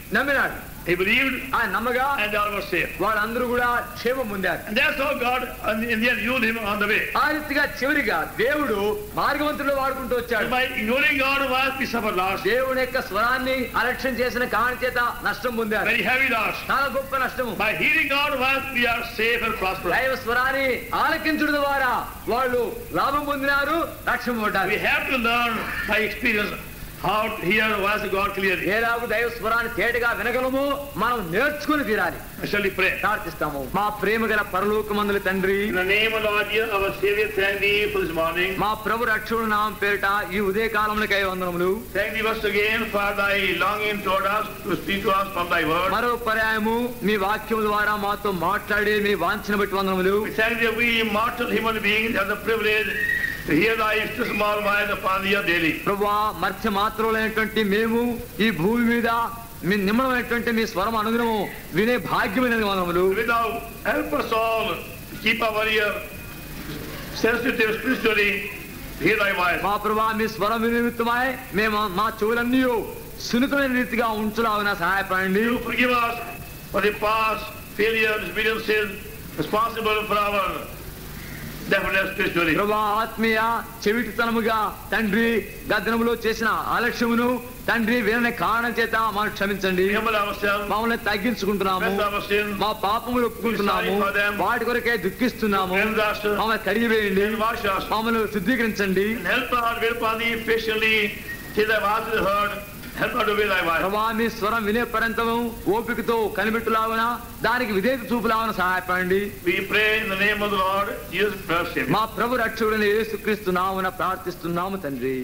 నమ్మినాడు. He believed, ఆయన నమ్మగా and all were saved. వాళ్ళందరూ కూడా క్షేమం పొందారు. And that's how God in the end used him on the way. ఆ రీతిగా చివరిగా దేవుడు మార్గవంతులు వాడుకుంటూ వచ్చాడు. By ignoring God was we suffer loss. దేవుని యొక్క స్వరాన్ని అలక్ష్యం చేసిన కారణం చేత నష్టం పొందారు. Very heavy loss. చాలా గొప్ప నష్టము. By hearing God was we are safe and prosperous. దైవ స్వరాన్ని ఆలకించడం ద్వారా వాళ్ళు లాభం పొందినారు, రక్షణ పొందారు. We have to learn by experience how to hear voice of God clearly. ఏలాగు దైవ స్వరాన్ని తేటగా వినగలమో మనం నేర్చుకుని తీరాలి. Shall we pray? ప్రార్థిస్తాము. మా ప్రేమ గల పరలోకమందుల తండ్రి, In the name of Lord Jesus, our Savior, thank thee for this morning. మా ప్రభు రక్షకుడు నామం పేరిట ఈ ఉదయ కాలములకై వందనములు. Thank thee once again for thy longing toward us to speak to us from thy word. మరో పర్యాయము మీ వాక్యం ద్వారా మాతో మాట్లాడే మీ వాంఛన బట్టి వందనములు. We thank thee we mortal human beings have the privilege to hear thy still small voice upon thee daily. ప్రభువా, మర్త్య మాత్రులైనటువంటి మేము ఈ భూమి మీద మీ నిమ్మడమైనటువంటి మీ స్వరం అనుగుణము వినే భాగ్యమైనది వందనములు. Without help us all to keep our ear sensitive spiritually to hear thy voice. మా ప్రభువా, మీ స్వరం నిమిత్తమై మేము మా చెవులన్నీ సున్నితమైన రీతిగా ఉంచులాగున సహాయపడండి. You forgive us for the past failures, experiences responsible for our deafness spiritually. ప్రభువా, ఆత్మీయ చెవిటితనముగా తండ్రి గద్దనములో చేసిన ఆలక్ష్యమును తండ్రి వినని కారణం చేత మనం క్షమించండి. Humble ourselves, మమ్మల్ని తగ్గించుకుంటున్నాము, confess our sins, మా పాపములు ఒప్పుకుంటున్నాము, వాటి కొరకే దుఃఖిస్తున్నాము. cleanse us, మమ్మల్ని కడిగివేయండి, and wash us, మమ్మల్ని శుద్ధీకరించండి. and help us wait upon thee patiently till thy voice is heard. Help us to obey thy voice. ప్రభువా, మీ స్వరం వినే పర్యంతము ఓపికతో కనిపెట్టులాగున దానికి విధేయత చూపులాగున సహాయపడండి. We pray in the name of the Lord Jesus Christ. మా ప్రభు రక్షకుడైన యేసుక్రీస్తు నామమున ప్రార్థిస్తున్నాము తండ్రి.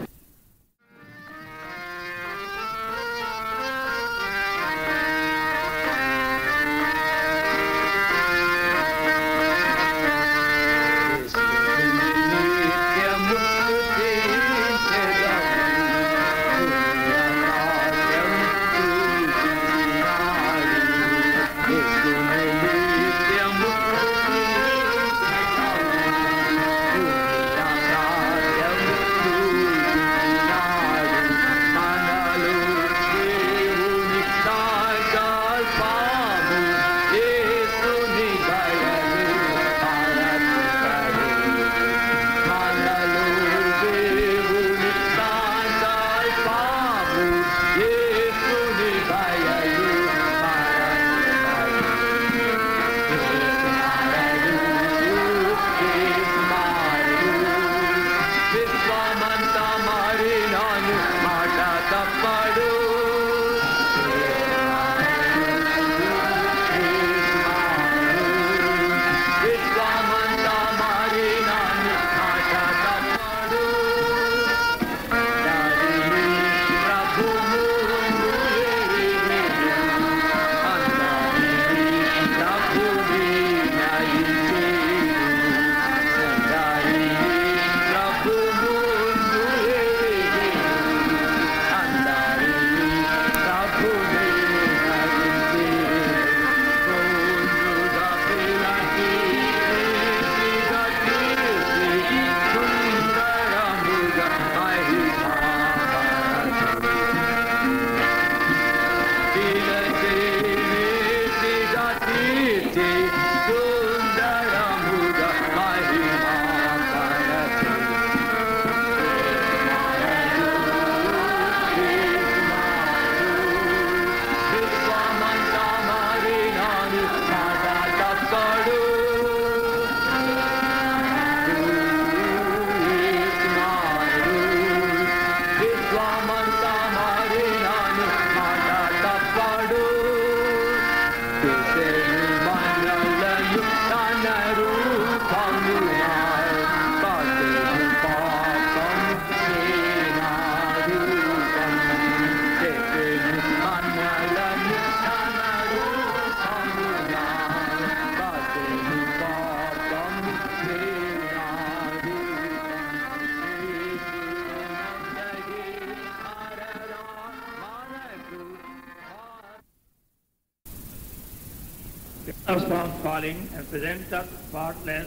Us from falling and present us faultless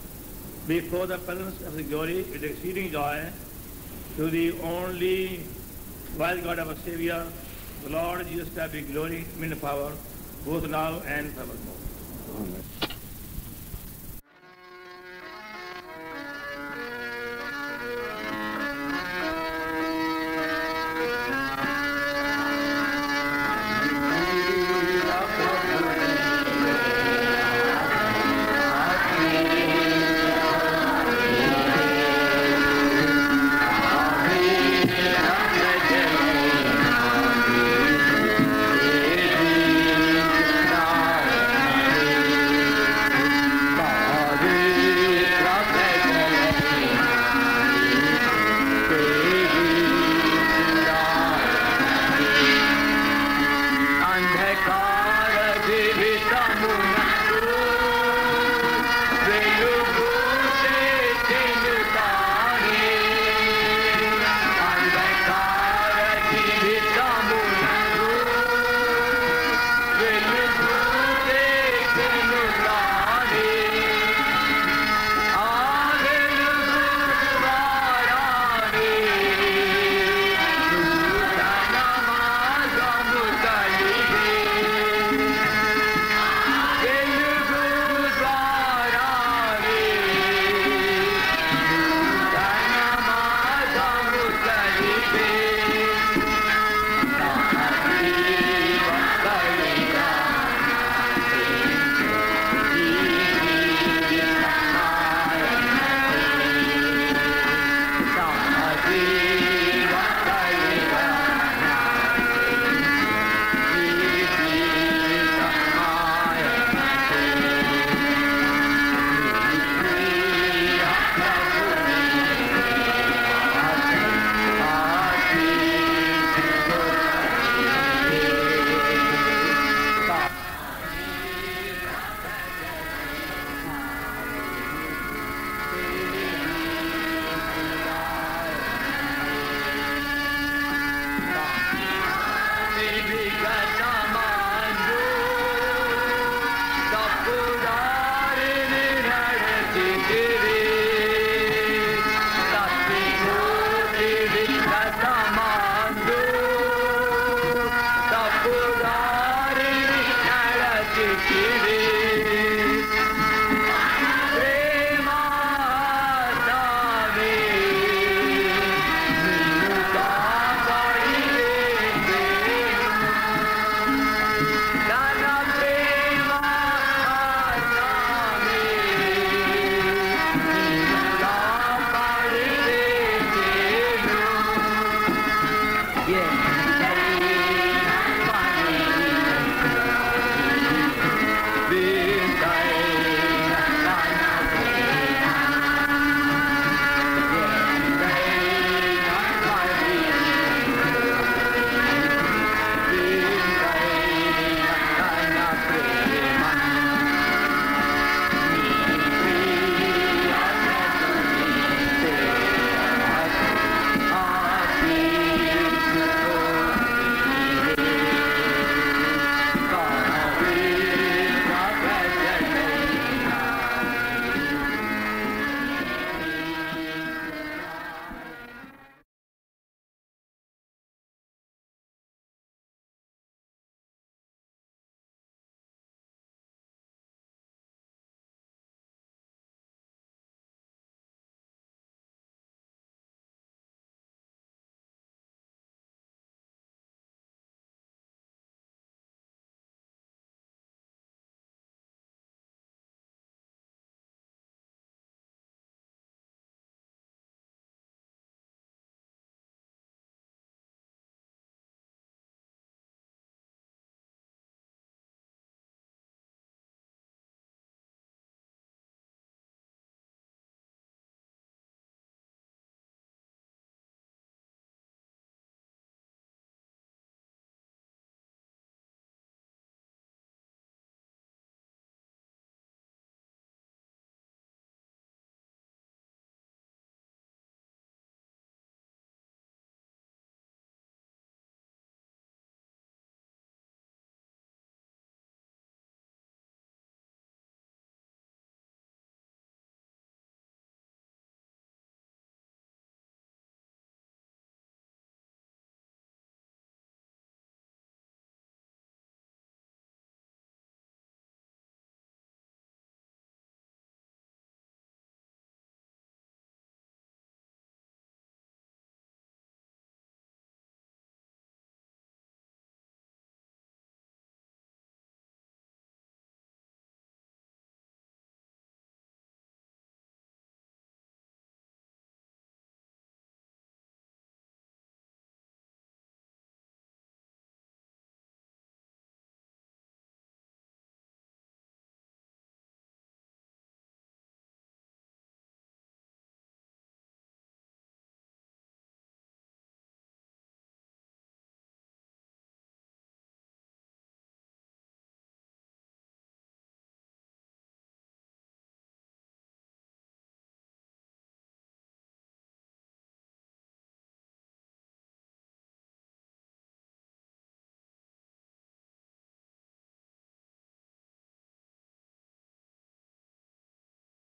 before the presence of the glory with exceeding joy to the only wise God our Savior, the Lord Jesus Christ be glory, mean power, both now and forevermore. Amen.